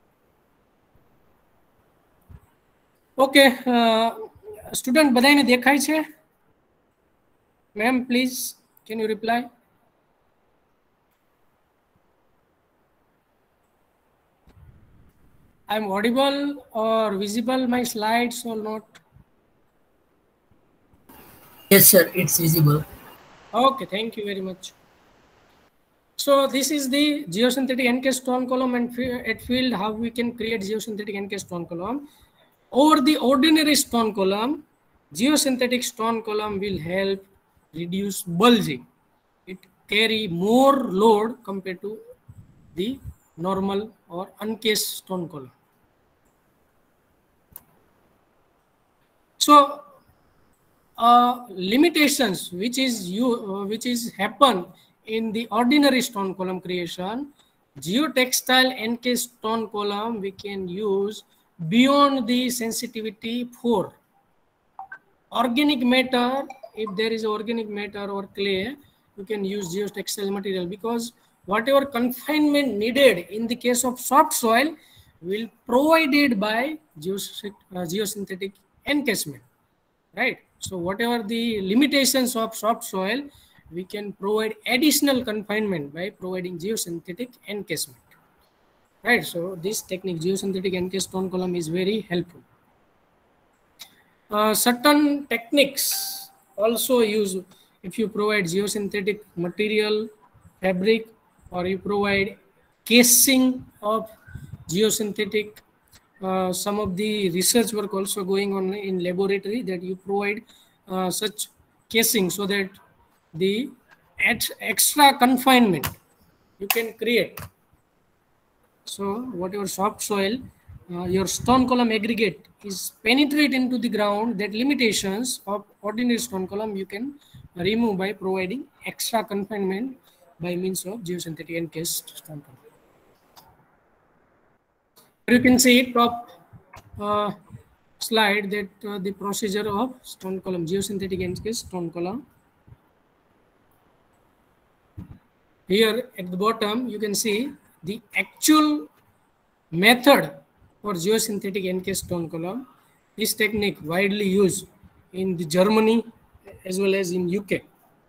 Okay, student બધાને દેખાય છે? Ma'am, please, can you reply? I'm audible or visible my slides or not? Yes, sir, it's visible. Okay, thank you very much. So this is the geosynthetic NK stone column, and at field how we can create geosynthetic NK stone column. Over the ordinary stone column, geosynthetic stone column will help reduce bulging. It carry more load compared to the normal or uncased stone column. So limitations which is happen in the ordinary stone column creation, geotextile NK stone column we can use beyond the sensitivity for organic matter. If there is organic matter or clay, you can use geotextile material, because whatever confinement needed in the case of soft soil will provided by geosynthetic encasement, right? So whatever the limitations of soft soil, we can provide additional confinement by providing geosynthetic encasement, right? So this technique, geosynthetic NK stone column, is very helpful. Certain techniques also use if you provide geosynthetic material, fabric, or you provide casing of geosynthetic. Some of the research work also going on in laboratory, that you provide such casing so that the extra confinement you can create. So whatever soft soil, your stone column aggregate is penetrate into the ground, that limitations of ordinary stone column you can remove by providing extra confinement by means of geosynthetic encased stone column. You can see top slide that the procedure of stone column, geosynthetic encased stone column. Here at the bottom you can see the actual method for geosynthetic NK stone column. This technique widely used in the Germany as well as in UK.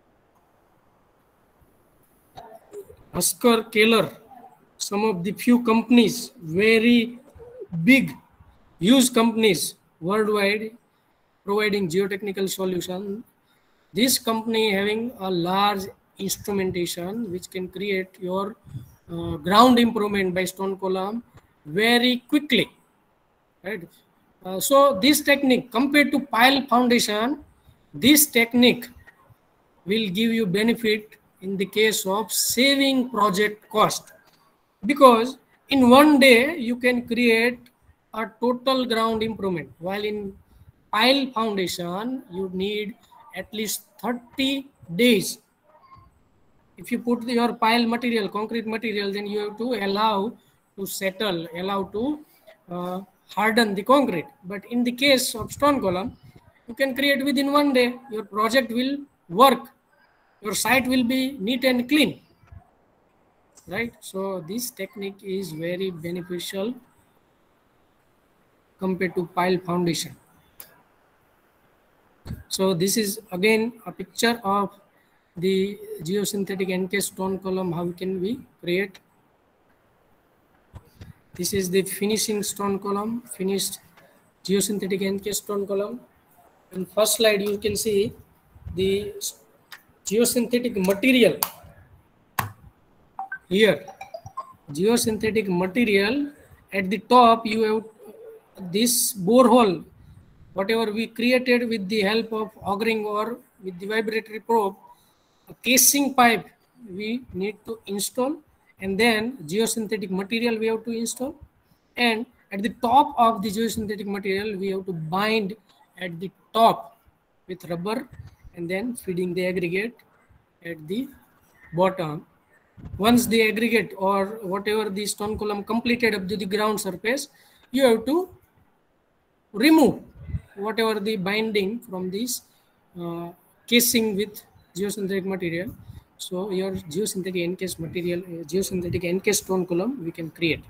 Husker Keller, some of the few companies, very big, huge companies worldwide providing geotechnical solution. This company having a large instrumentation which can create your ground improvement by stone column very quickly, right? So this technique compared to pile foundation, this technique will give you benefit in the case of saving project cost, because in one day you can create a total ground improvement, while in pile foundation you need at least 30 days. If you put your pile material, concrete material, then you have to allow to settle, allow to harden the concrete. But in the case of stone column, you can create within 1 day. Your project will work. Your site will be neat and clean. Right? So this technique is very beneficial compared to pile foundation. So this is again a picture of the geosynthetic NK stone column. How can we create? This is the finishing stone column, finished geosynthetic NK stone column. In first slide, you can see the geosynthetic material. Here, geosynthetic material at the top, you have this borehole. Whatever we created with the help of augering or with the vibratory probe, a casing pipe we need to install, and then geosynthetic material we have to install, and at the top of the geosynthetic material we have to bind at the top with rubber, and then feeding the aggregate at the bottom. Once the aggregate or whatever the stone column completed up to the ground surface, you have to remove whatever the binding from this casing with geosynthetic material. So your geosynthetic NK material, geosynthetic NK stone column we can create.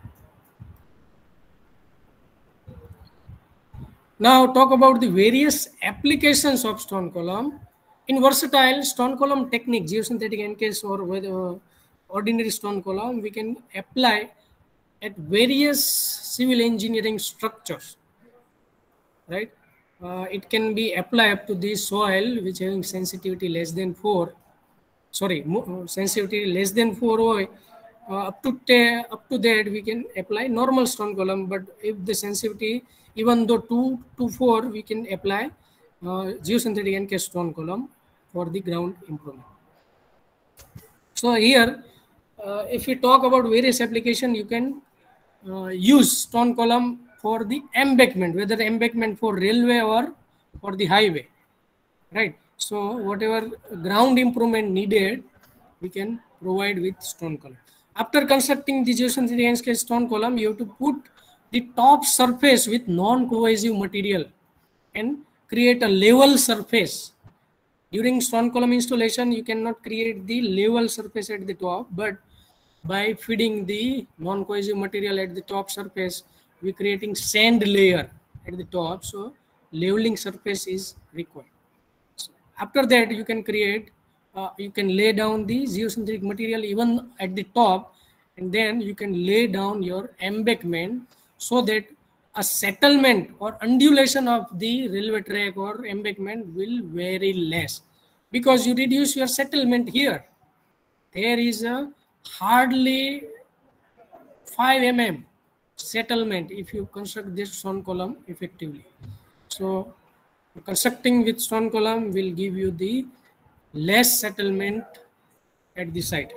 Now talk about the various applications of stone column. In versatile stone column technique, geosynthetic NKs or with ordinary stone column, we can apply at various civil engineering structures. Right? It can be applied up to the soil which having sensitivity less than 4. Sensitivity less than 4 OI. Up to that we can apply normal stone column. But if the sensitivity even though 2 to 4, we can apply geosynthetic NK stone column for the ground improvement. So here, if we talk about various application, you can use stone column for the embankment, whether embankment for railway or for the highway, right? So whatever ground improvement needed, we can provide with stone column. After constructing the geosynthetic NK stone column, you have to put the top surface with non-cohesive material and create a level surface. During stone column installation, you cannot create the level surface at the top, but by feeding the non-cohesive material at the top surface, we're creating sand layer at the top, so leveling surface is required. So after that, you can create, you can lay down the geosynthetic material even at the top, and then you can lay down your embankment so that a settlement or undulation of the railway track or embankment will vary less, because you reduce your settlement here. There is a hardly 5 mm settlement if you construct this stone column effectively. So constructing with stone column will give you the less settlement at the site.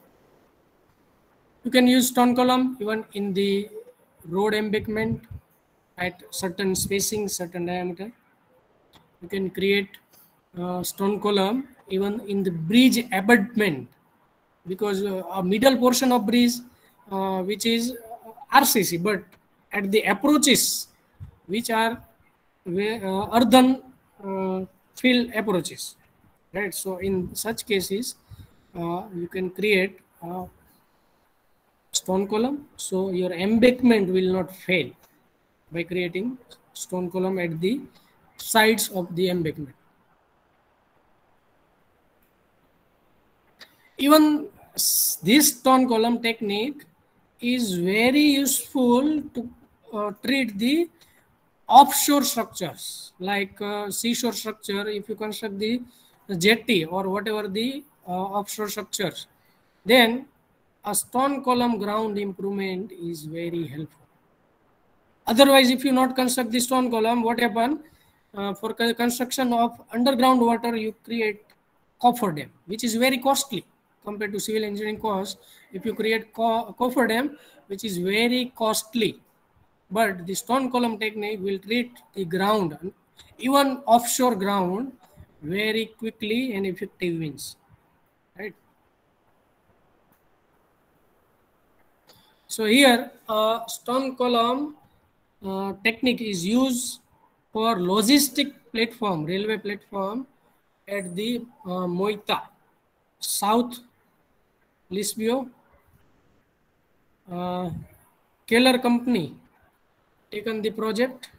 You can use stone column even in the road embankment at certain spacing, certain diameter. You can create stone column even in the bridge abutment, because a middle portion of bridge which is RCC, but at the approaches which are earthen fill approaches, right? So in such cases, you can create stone column, so your embankment will not fail by creating stone column at the sides of the embankment. Even this stone column technique is very useful to treat the offshore structures, like seashore structure. If you construct the jetty or whatever the offshore structures, then a stone column ground improvement is very helpful. Otherwise, if you not construct the stone column, what happen? For construction of underground water, you create coffer dam, which is very costly compared to civil engineering cost. If you create coffer dam, which is very costly, But the stone column technique will treat the ground, even offshore ground, very quickly and effective means. Right. So here, stone column technique is used for logistic platform, railway platform at the Moita, South Lisbon. Keller company taken the project.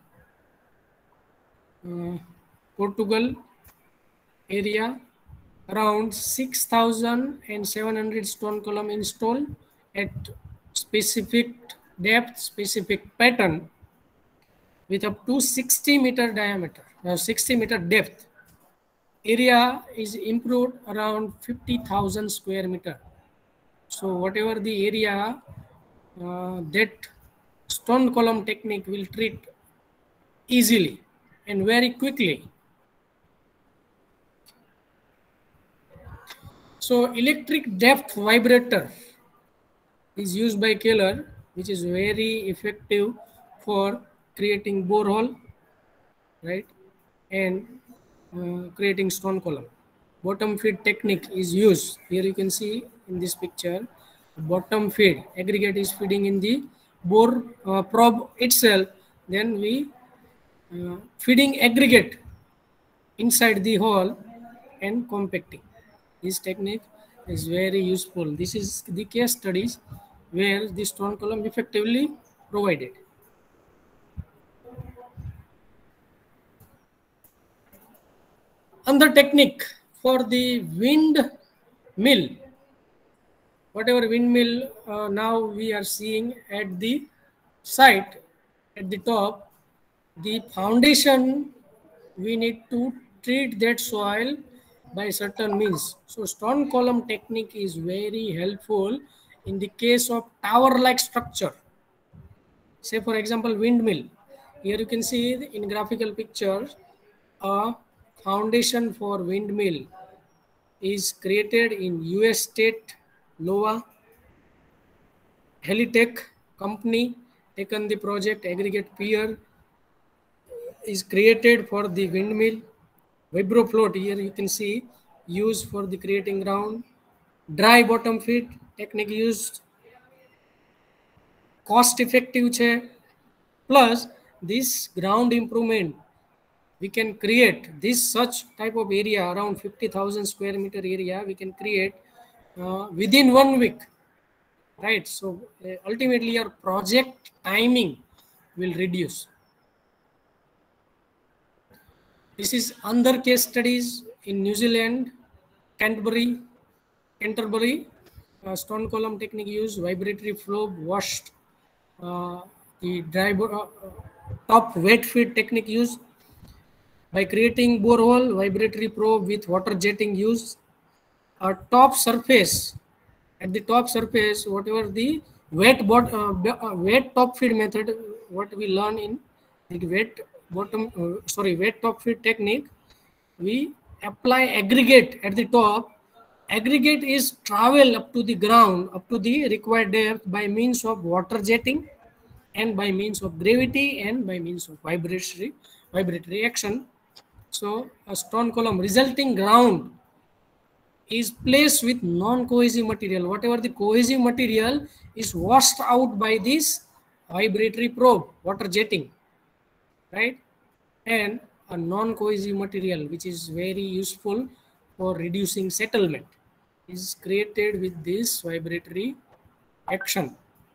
Portugal area, around 6,700 stone column installed at specific depth, specific pattern with up to 60-meter diameter, 60-meter depth. Area is improved around 50,000 square meter. So whatever the area that stone column technique will treat easily and very quickly. So electric depth vibrator is used by Keller, which is very effective for creating borehole, right, and creating stone column. Bottom feed technique is used. Here you can see in this picture, bottom feed aggregate is feeding in the bore probe itself. Then we feeding aggregate inside the hole and compacting. This technique is very useful. This is the case studies where the stone column effectively provided. Another technique for the windmill, whatever windmill now we are seeing at the site, at the top, the foundation, we need to treat that soil by certain means. So stone column technique is very helpful in the case of tower-like structure. Say for example, windmill. Here you can see in graphical pictures, a foundation for windmill is created in US state, Iowa. Helitech company taken the project, aggregate pier is created for the windmill. Vibrofloat, here you can see, used for the creating ground. Dry bottom feed technique used, cost effective che. Plus this ground improvement, we can create this such type of area around 50,000 square meter area we can create within 1 week, right? So ultimately your project timing will reduce. This is under case studies in New Zealand, Canterbury, stone column technique used, vibratory flow washed, the dry top wet feed technique used. By creating borehole, vibratory probe with water jetting used. A top surface, at the top surface, whatever the wet top feed method, what we learn in the wet top feed technique, we apply aggregate at the top. Aggregate is travel up to the ground, up to the required depth by means of water jetting and by means of gravity and by means of vibratory action. So a stone column resulting ground is placed with non-cohesive material. Whatever the cohesive material is washed out by this vibratory probe, water jetting, right? And a non-cohesive material, which is very useful for reducing settlement, is created with this vibratory action.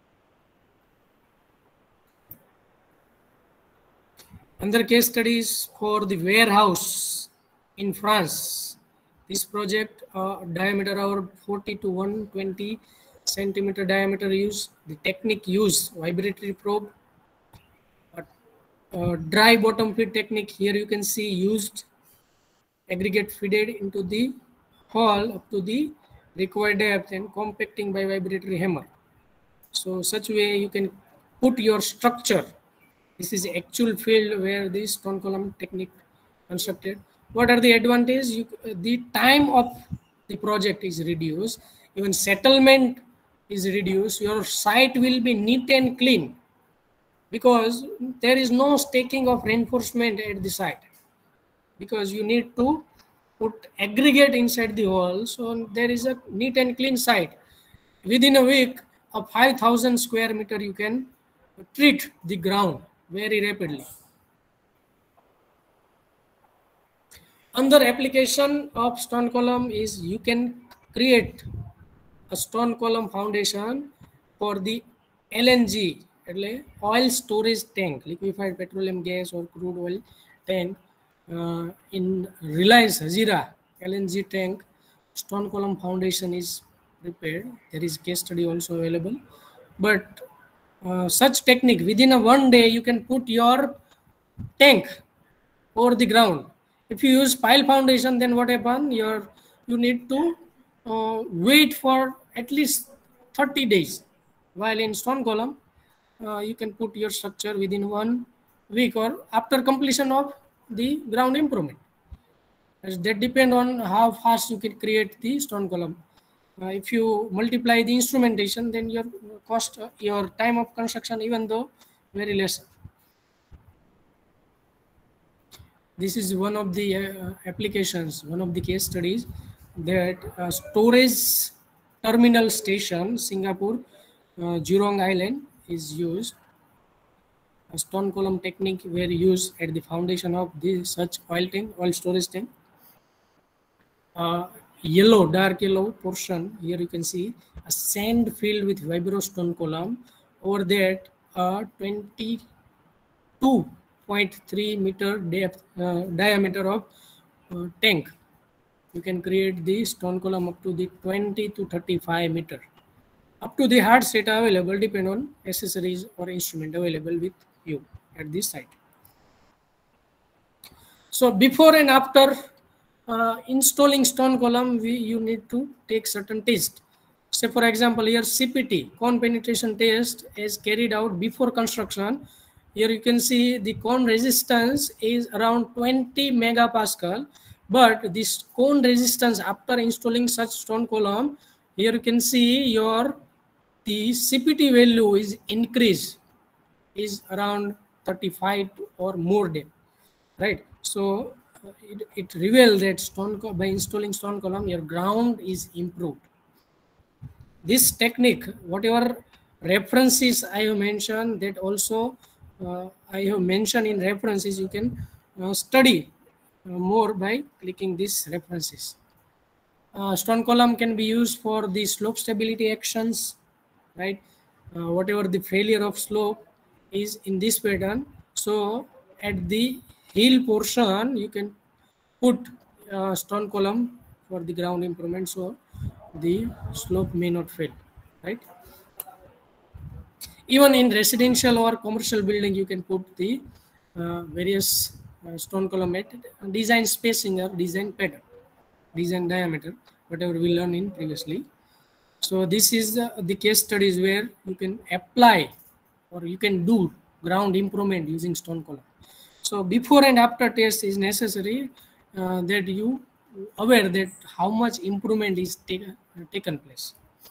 Another case studies for the warehouse in France. This project diameter around 40 to 120 centimeter diameter use. The technique used, vibratory probe. Dry bottom feed technique, here you can see used, aggregate feeded into the hole up to the required depth and compacting by vibratory hammer. So such way you can put your structure. This is the actual field where this stone column technique constructed. What are the advantages? The time of the project is reduced, even settlement is reduced, your site will be neat and clean, because there is no staking of reinforcement at the site, because you need to put aggregate inside the wall. So there is a neat and clean site. Within a week of 5,000 square meter, you can treat the ground very rapidly. Another application of stone column is you can create a stone column foundation for the LNG, oil storage tank, liquefied petroleum gas or crude oil tank. In Reliance Hazira LNG tank, stone column foundation is prepared. There is case study also available. But such technique, within a 1 day, you can put your tank over the ground. If you use pile foundation, then what happens? You need to wait for at least 30 days. While in stone column, you can put your structure within 1 week or after completion of the ground improvement. That depend on how fast you can create the stone column. If you multiply the instrumentation, then your cost, your time of construction, even though very less. This is one of the applications, one of the case studies, that storage terminal station, Singapore, Jurong Island, is used. A stone column technique were used at the foundation of this such oil tank, oil storage tank. Yellow, dark yellow portion, here you can see a sand filled with vibro stone column. Over that, 22.3 meter depth diameter of tank. You can create the stone column up to the 20 to 35 meter. Up to the hard set available, depend on accessories or instrument available with you at this site. So before and after installing stone column, you need to take certain tests. Say for example, here CPT, cone penetration test, is carried out before construction. Here you can see the cone resistance is around 20 megapascal, but this cone resistance after installing such stone column, here you can see the CPT value is increased, is around 35 or more depth, right? So it reveals that by installing stone column, your ground is improved. This technique, whatever references I have mentioned, that also I have mentioned in references, you can study more by clicking these references. Stone column can be used for the slope stability actions, right? Whatever the failure of slope is in this pattern, so at the hill portion you can put stone column for the ground improvement, so the slope may not fail, right? Even in residential or commercial building, you can put the various stone column at design spacing or design pattern, design diameter, whatever we learned in previously. So this is the case studies where you can apply or you can do ground improvement using stone column. So before and after test is necessary, that you aware that how much improvement is taken place.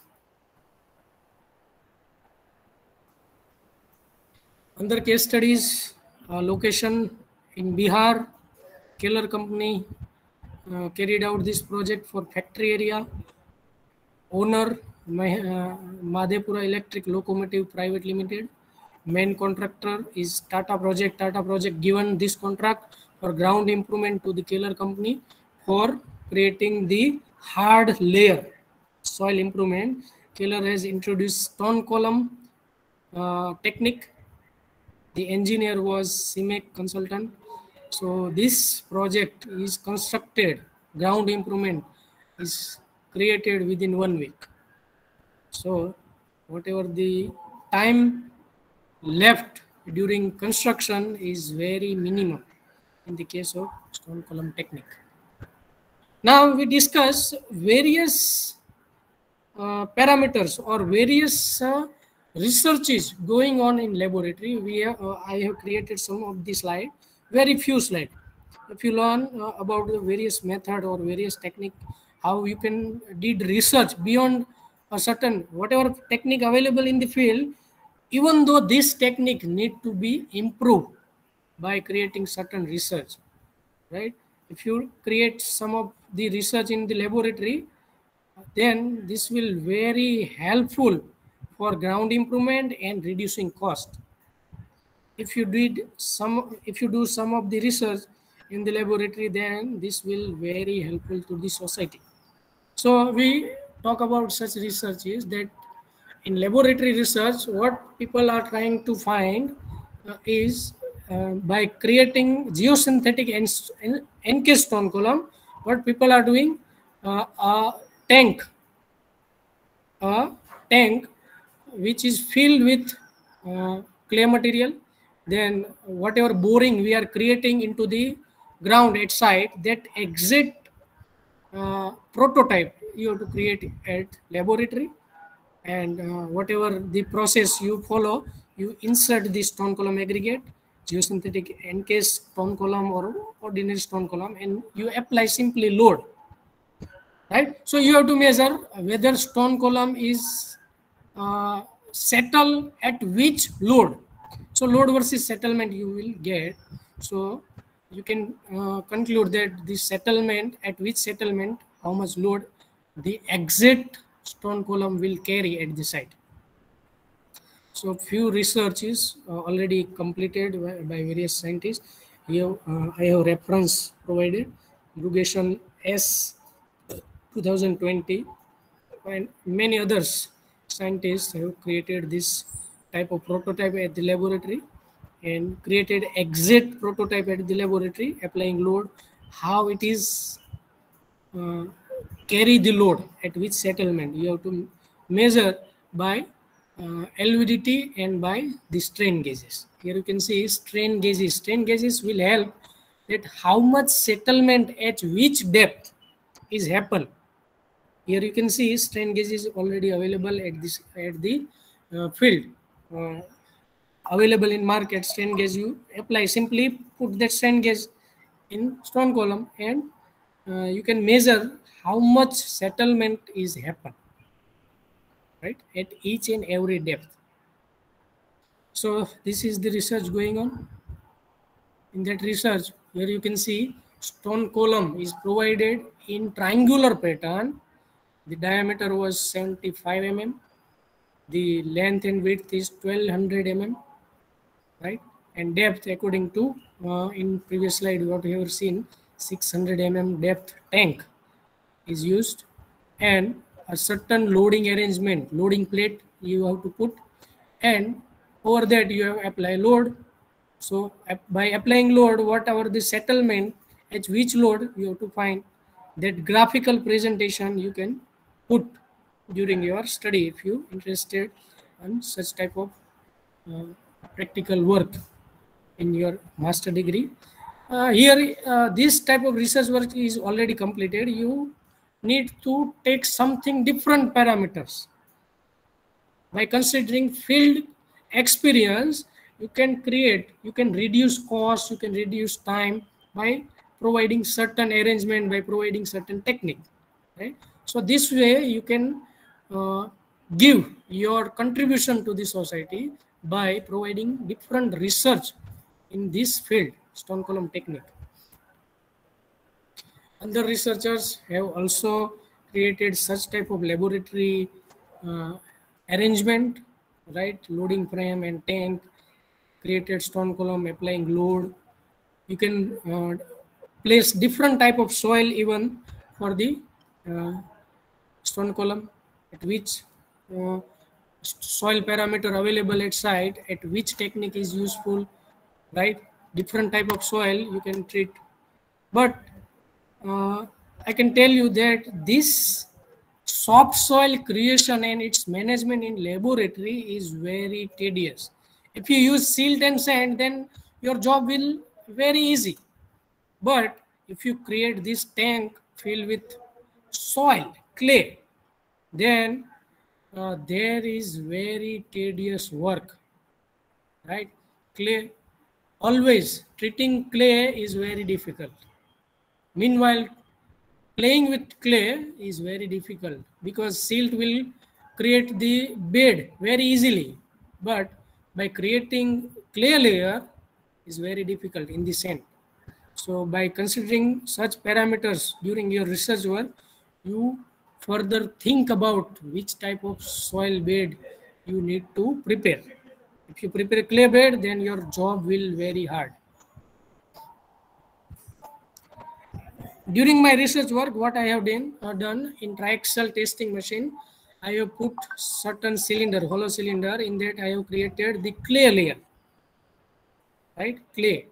Other case studies, location in Bihar, Keller company carried out this project for factory area. Owner, Madhepura Electric Locomotive Private Limited. Main contractor is Tata Project. Tata Project given this contract for ground improvement to the Keller company for creating the hard layer soil improvement. Keller has introduced stone column technique. The engineer was CIMEC consultant. So this project is constructed, ground improvement is created within 1 week. So whatever the time left during construction is very minimum in the case of stone column technique. Now we discuss various parameters or various researches going on in laboratory. I have created some of the slide, very few slides. If you learn about the various method or various technique, how you can did research beyond a certain whatever technique available in the field, even though this technique need to be improved by creating certain research, right? If you create some of the research in the laboratory, then this will very helpful for ground improvement and reducing cost. If you do some of the research in the laboratory, then this will very helpful to the society. So we talk about such research is that in laboratory research, what people are trying to find is by creating geosynthetic encased stone column, what people are doing, a tank which is filled with clay material, then whatever boring we are creating into the ground at site, that exact prototype you have to create at laboratory, and whatever the process you follow, you insert the stone column aggregate, geosynthetic encased stone column or ordinary stone column, and you apply simply load, right? So you have to measure whether stone column is settle at which load. So load versus settlement you will get. So you can conclude that the settlement, at which settlement, how much load the exact stone column will carry at the site. So few research is already completed by various scientists. Here I have reference provided, Brugation S 2020, and many others scientists have created this type of prototype at the laboratory and created exact prototype at the laboratory, applying load, how it is carry the load at which settlement. You have to measure by LVDT and by the strain gauges. Here you can see strain gauges. Strain gauges will help that how much settlement at which depth is happen. Here you can see strain gauge is already available at the field, available in market. Strain gauge you apply, simply put that strain gauge in stone column, and you can measure how much settlement is happen, right, at each and every depth. So this is the research going on. In that research, here you can see stone column is provided in triangular pattern. The diameter was 75 mm. The length and width is 1200 mm, right? And depth, according to in previous slide what we have seen, 600 mm depth tank is used, and a certain loading arrangement, loading plate you have to put, and over that you have apply load. So by applying load, whatever the settlement at which load, you have to find that graphical presentation you can put during your study if you interested in such type of practical work in your master degree. Here this type of research work is already completed. You need to take something different parameters. By considering field experience, you can reduce cost, you can reduce time by providing certain arrangement, by providing certain technique, right? So this way you can give your contribution to the society by providing different research in this field, stone column technique. Other researchers have also created such type of laboratory arrangement, right? Loading frame and tank, created stone column, applying load. You can place different type of soil even for the stone column, at which soil parameter available at site, at which technique is useful, right? Different type of soil you can treat. But I can tell you that this soft soil creation and its management in laboratory is very tedious. If you use silt and sand, then your job will very easy. But if you create this tank filled with soil, clay, then there is very tedious work, right? Clay, always treating clay is very difficult. Meanwhile, playing with clay is very difficult because silt will create the bed very easily. but by creating clay layer is very difficult in the sand. So by considering such parameters during your research work, you further think about which type of soil bed you need to prepare. If you prepare a clay bed, then your job will very hard. During my research work, what I have done in triaxial testing machine, I have put certain cylinder, hollow cylinder. In that, I have created the clay layer, right? Clay.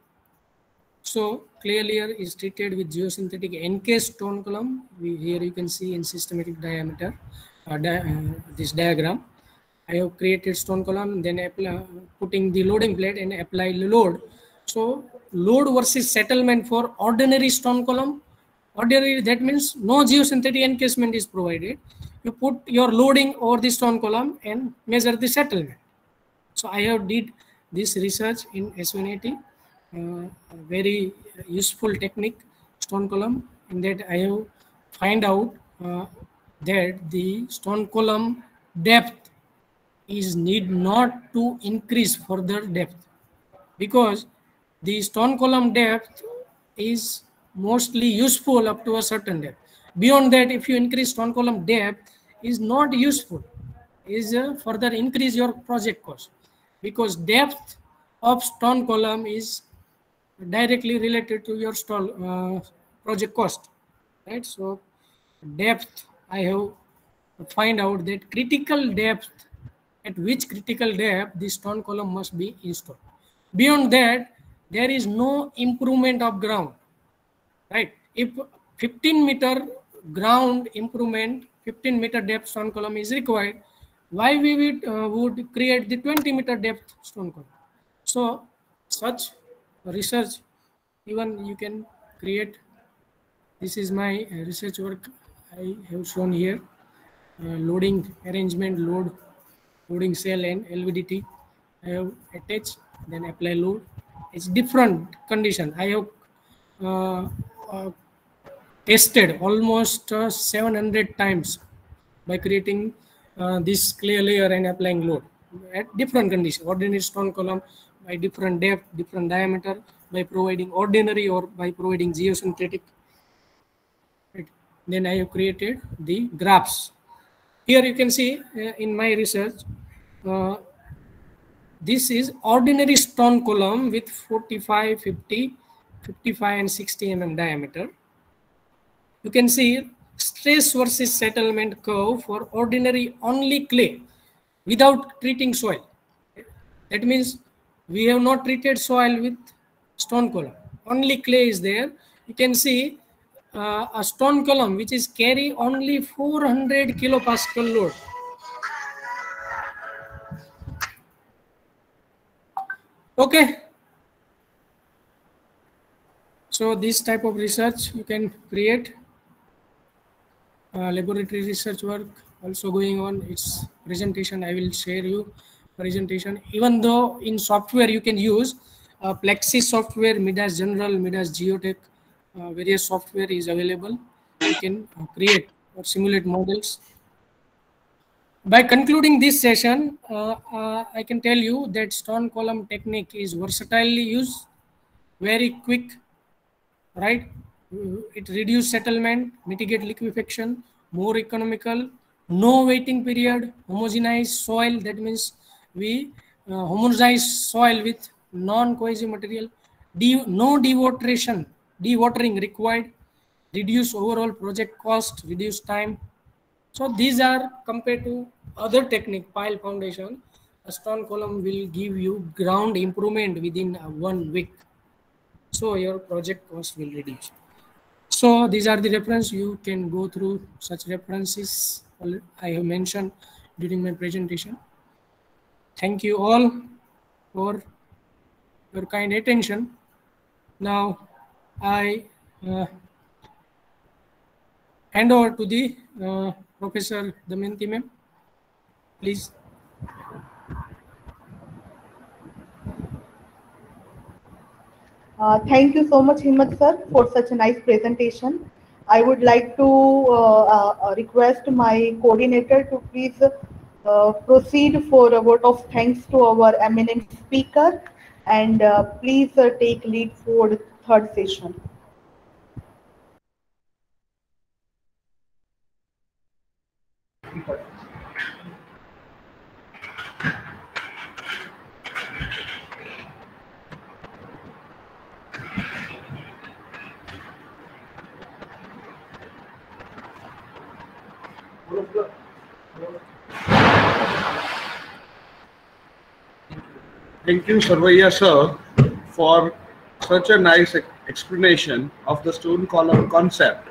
So clay layer is treated with geosynthetic encased stone column. Here you can see in systematic diameter this diagram. I have created stone column, then putting the loading plate and apply load. So load versus settlement for ordinary stone column. Ordinary, that means no geosynthetic encasement is provided. You put your loading over the stone column and measure the settlement. So I have did this research in S180, very useful technique, stone column. In that I have find out that the stone column depth is need not to increase further depth, because the stone column depth is mostly useful up to a certain depth. Beyond that, if you increase stone column depth, is not useful, is further increase your project cost, because depth of stone column is directly related to your project cost, right? So depth, I have find out that critical depth, at which critical depth the stone column must be installed. Beyond that, there is no improvement of ground, right? If 15-meter ground improvement, 15-meter depth stone column is required, why we would create the 20-meter depth stone column? So such research, even you can create. This is my research work I have shown here. Loading arrangement, loading cell and LVDT I have attached, then apply load. It's different condition. I have tested almost 700 times by creating this clay layer and applying load at different conditions. Ordinary stone column by different depth, different diameter, by providing ordinary or by providing geosynthetic. Right. Then I have created the graphs. Here you can see in my research, this is ordinary stone column with 45, 50, 55 and 60 mm diameter. You can see stress versus settlement curve for ordinary only clay without treating soil. That means we have not treated soil with stone column. Only clay is there. You can see a stone column which is carry only 400 kilopascal load. Okay. So this type of research you can create. Laboratory research work also going on. Its presentation, I will share you presentation. Even though in software you can use Plexi software, Midas General, Midas Geotech, various software is available. You can create or simulate models. By concluding this session, I can tell you that stone column technique is versatilely used, very quick, right? It reduces settlement, mitigate liquefaction, more economical, no waiting period, homogenized soil. That means we homogenize soil with non-cohesive material, no dewatering required, reduce overall project cost, reduce time. So these are compared to other technique, pile foundation, a stone column will give you ground improvement within 1 week. So your project cost will reduce. So these are the reference. You can go through such references I have mentioned during my presentation. Thank you all for your kind attention. Now I hand over to the Professor Damayanti ma'am. Please. Thank you so much, Himmat sir, for such a nice presentation. I would like to request my coordinator to please proceed for a vote of thanks to our eminent speaker, and please take lead for the third session. Thank you, Sarvaiya sir, for such a nice explanation of the stone column concept.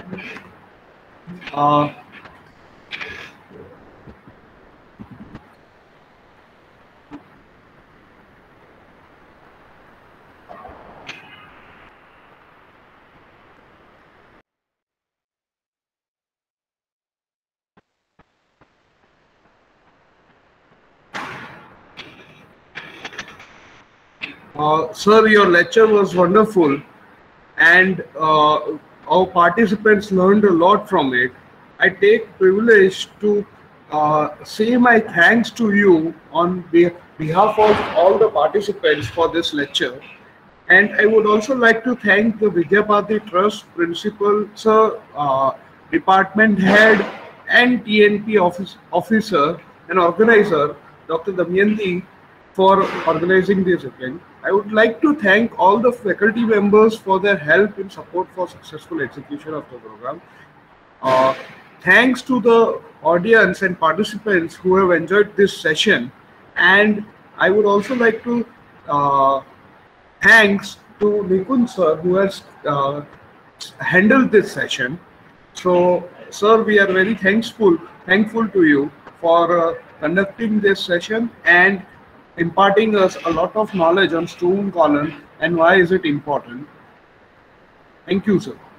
Sir, your lecture was wonderful, and our participants learned a lot from it. I take privilege to say my thanks to you on behalf of all the participants for this lecture. And I would also like to thank the Vidyabharati Trust Principal, Sir, Department Head, and TNP officer and organizer, Dr. Damayanti, for organizing this event. I would like to thank all the faculty members for their help in support for successful execution of the program. Thanks to the audience and participants who have enjoyed this session. And I would also like to thanks to Nikun sir, who has handled this session. So, sir, we are very thankful to you for conducting this session and imparting us a lot of knowledge on stone column and why is it important. Thank you, sir.